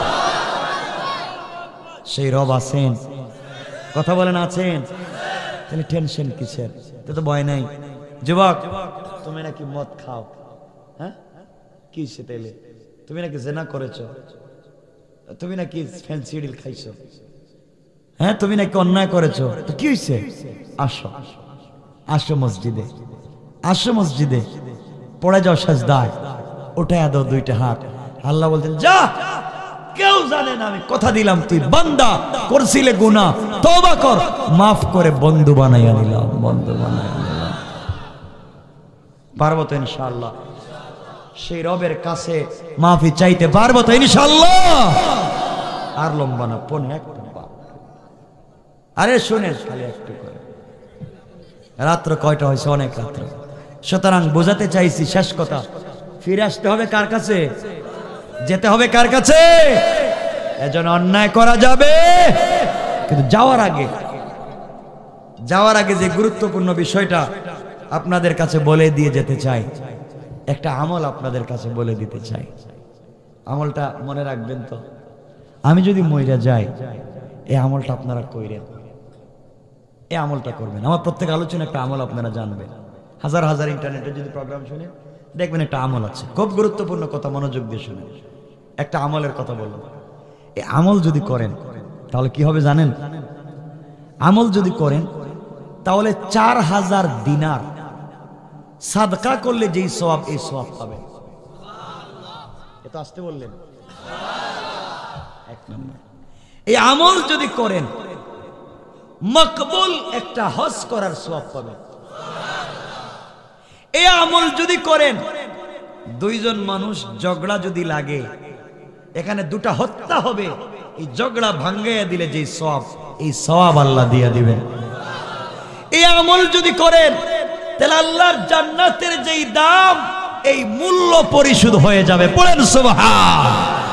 সেই রব আছেন, কথা বলেন আছেন, তাহলে টেনশন কিসের? তো ভয় নাই। যুবক তুমি নাকি মদ খাও, হ্যাঁ কি সেটাইলে? তুমি নাকি জেনা করেছ, তুমি নাকি ফেন্সিডিল খাইছো, হ্যাঁ তুমি নাকি অন্যায় করেছো, তো কি হয়েছে? আসো আসো মসজিদে, আসো মসজিদে, পড়ে যাও সাজদায়, ওঠে দাও দুইটা হাত। আল্লাহ বলতেন যা, কেউ জানে না, আমি কথা দিলাম তুই বান্দা করছিলে গুনাহ, তওবা কর, মাফ করে বন্ধু বানাইয়া নিলাম, বন্ধু বানাইয়া নিলাম। পারবো তো ইনশাআল্লাহ? সেই রবের কাছে মাফি চাইতে পারবো তো ইনশাআল্লাহ? আর লম্বা না, পনে এক আরে শুনে খালি একটু করে। রাত্র কয়টা হয়েছে? অনেক রাত্র। সুতরাং বোঝাতে চাইছি, শেষ কথা, ফিরে আসতে হবে কার কাছে? যেতে হবে কার কাছে? এজন্য অন্যায় করা যাবে, কিন্তু যাওয়ার আগে যাওয়ার আগে যে গুরুত্বপূর্ণ বিষয়টা আপনাদের কাছে বলে দিয়ে যেতে চাই, একটা আমল আপনাদের কাছে বলে দিতে চাই। আমলটা মনে রাখবেন তো, আমি যদি মইরা যাই, এই আমলটা আপনারা কইরেন, এই আমলটা করবেন। আমার প্রত্যেক আলোচনা একটা আমল আপনারা জানবেন। হাজার হাজার ইন্টারনেটে যদি প্রোগ্রাম শুনে দেখবেন একটা আমল আছে, খুব গুরুত্বপূর্ণ কথা, মনোযোগ দিয়ে শুনেন। একটা আমলের কথা বলবো, এই আমল যদি করেন তাহলে কি হবে জানেন? আমল যদি করেন তাহলে চার হাজার দিনার সাদকা করলে যেই সওয়াব, এই সওয়াব পাবেন। এটা আসতে বললেন এক নম্বর। এই আমল যদি করেন মকবুল একটা হজ করার সওয়াব পাবেন। এই আমল যদি করেন, দুইজন মানুষ ঝগড়া যদি লাগে, এখানে দুটা হত্যা হবে, এই ঝগড়া ভাঙ্গাইয়া দিলে যে সওয়াব, এই সওয়াব আল্লাহ দিয়ে দিবেন। এই আমল যদি করেন তাহলে আল্লাহর জান্নাতের যেই দাম, এই মূল্য পরিশোধ হয়ে যাবে। পড়েন সুবহান।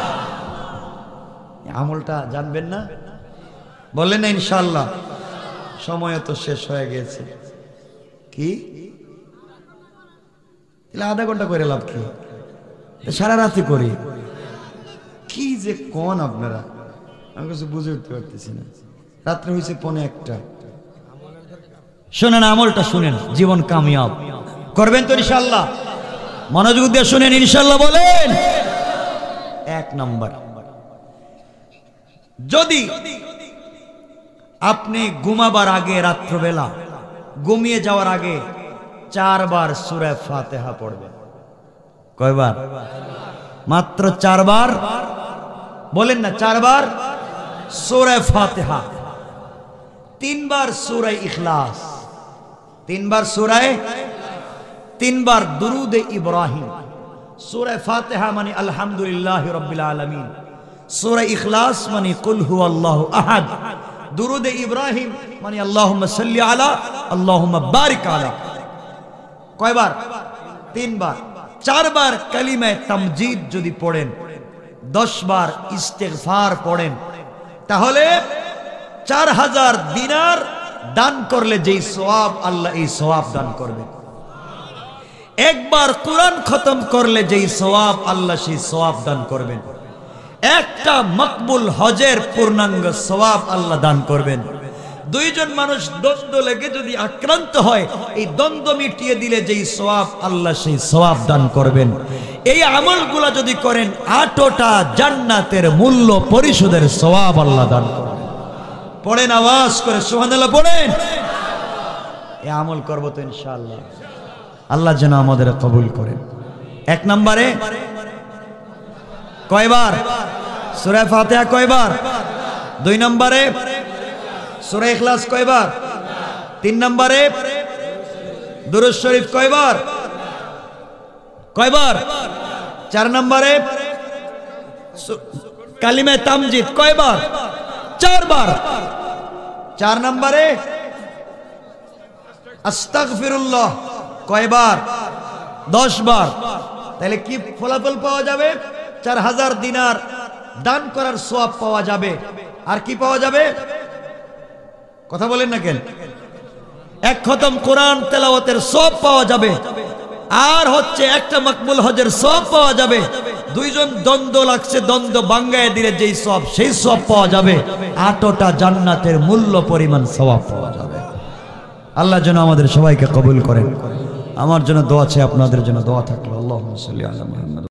আমলটা জানবেন না? বললেন না ইনশাআল্লাহ? সময় তো শেষ হয়ে গেছে। কি আধা ঘন্টা করে লাভ কি? সারা রাতে করি কি যে কোন আপনারা, আমি কিছু বুঝে উঠতে পারতেছি না। রাত্রে হয়েছে পৌনে একটা। শোনেন আমলটা, শুনেন, জীবন কামিয়াব করবেন তো ইনশাআল্লাহ? মনোযোগ দিয়ে শুনেন ইনশাআল্লাহ বলেন। এক নাম্বার, যদি আপনি ঘুমাবার আগে, রাত্রবেলা ঘুমিয়ে যাওয়ার আগে চারবার সূরা ফাতিহা পড়বেন। কয়বার? মাত্র চারবার। বলেন না, চারবার সূরা ফাতিহা, তিনবার সূরা ইখলাস, তিনবার সূরা, তিনবার দুরুদ ইব্রাহিম। সূরা ফাতিহা মানে আলহামদুলিল্লাহি রাব্বিল আলামিন, সূরা ইখলাস মানে কুল হুয়াল্লাহু আহাদ, দুরুদ ইব্রাহিম মানে আল্লাহুম্মা সাল্লি আলা আল্লাহুম্মা বারিক আলা। কয়বার? তিনবার। চারবার কালিমা তামজিদ যদি পড়েন, দশ বার ইস্তেগফার পড়েন, তাহলে চার হাজার দিনার দান করলে যেই সওয়াব, আল্লাহ এই সওয়াব দান করবেন। একবার কোরআন খতম করলে যেই সওয়াব, আল্লাহ সেই সওয়াব দান করবেন। একটা মকবুল হজের পূর্ণাঙ্গ সওয়াব আল্লাহ দান করবেন। দুইজন মানুষ দ্বন্দ্ব লেগে যদি আক্রান্ত হয়, এই দ্বন্দ্ব মিটিয়ে দিলে যেই সওয়াব, আল্লাহ সেই সওয়াব দান করবেন। এই আমলগুলা যদি করেন, আটটা জান্নাতের মূল্য পরিশোধের সওয়াব আল্লাহ দান করবেন। পড়েন আওয়াজ করে সুবহানাল্লাহ পড়েন। এই আমল করব তো ইনশাআল্লাহ। আল্লাহ যেন আমাদের কবুল করেন। এক নম্বরে কয়বার সূরা ফাতিহা, কয়বার? দুই নম্বরে সূরা ইখলাস, কয়বার? তিন নম্বরে দুরূদ শরীফ, কয়বার? কয়বার? চার নম্বরে কালিমা তামজিদ, কয়বার? চারবার। চার নম্বরে আস্তাগফিরুল্লাহ, কয়বার? দশ বার। তাহলে কি ফলাফল পাওয়া যাবে? চার হাজার দিনার দান করার সওয়াব পাওয়া যাবে। আর কি পাওয়া যাবে? কথা বলেন না কেন? এক খতম কোরআন তেলাওয়াতের সওয়াব পাওয়া যাবে। আর হচ্ছে একটা মাকবুল হজের সওয়াব পাওয়া যাবে। দুইজন দ্বন্দ্ব লাগছে, দ্বন্দ্ব বাঙ্গায় দিলে যেই সওয়াব, সেই সওয়াব পাওয়া যাবে। আটটা জান্নাতের মূল্য পরিমাণ সওয়াব পাওয়া যাবে। আল্লাহ যেন আমাদের সবাইকে কবুল করেন। আমার জন্য দোয়া আছে, আপনাদের জন্য দোয়া থাকলো। আল্লাহুম্মা সাল্লি আলা মুহাম্মাদ।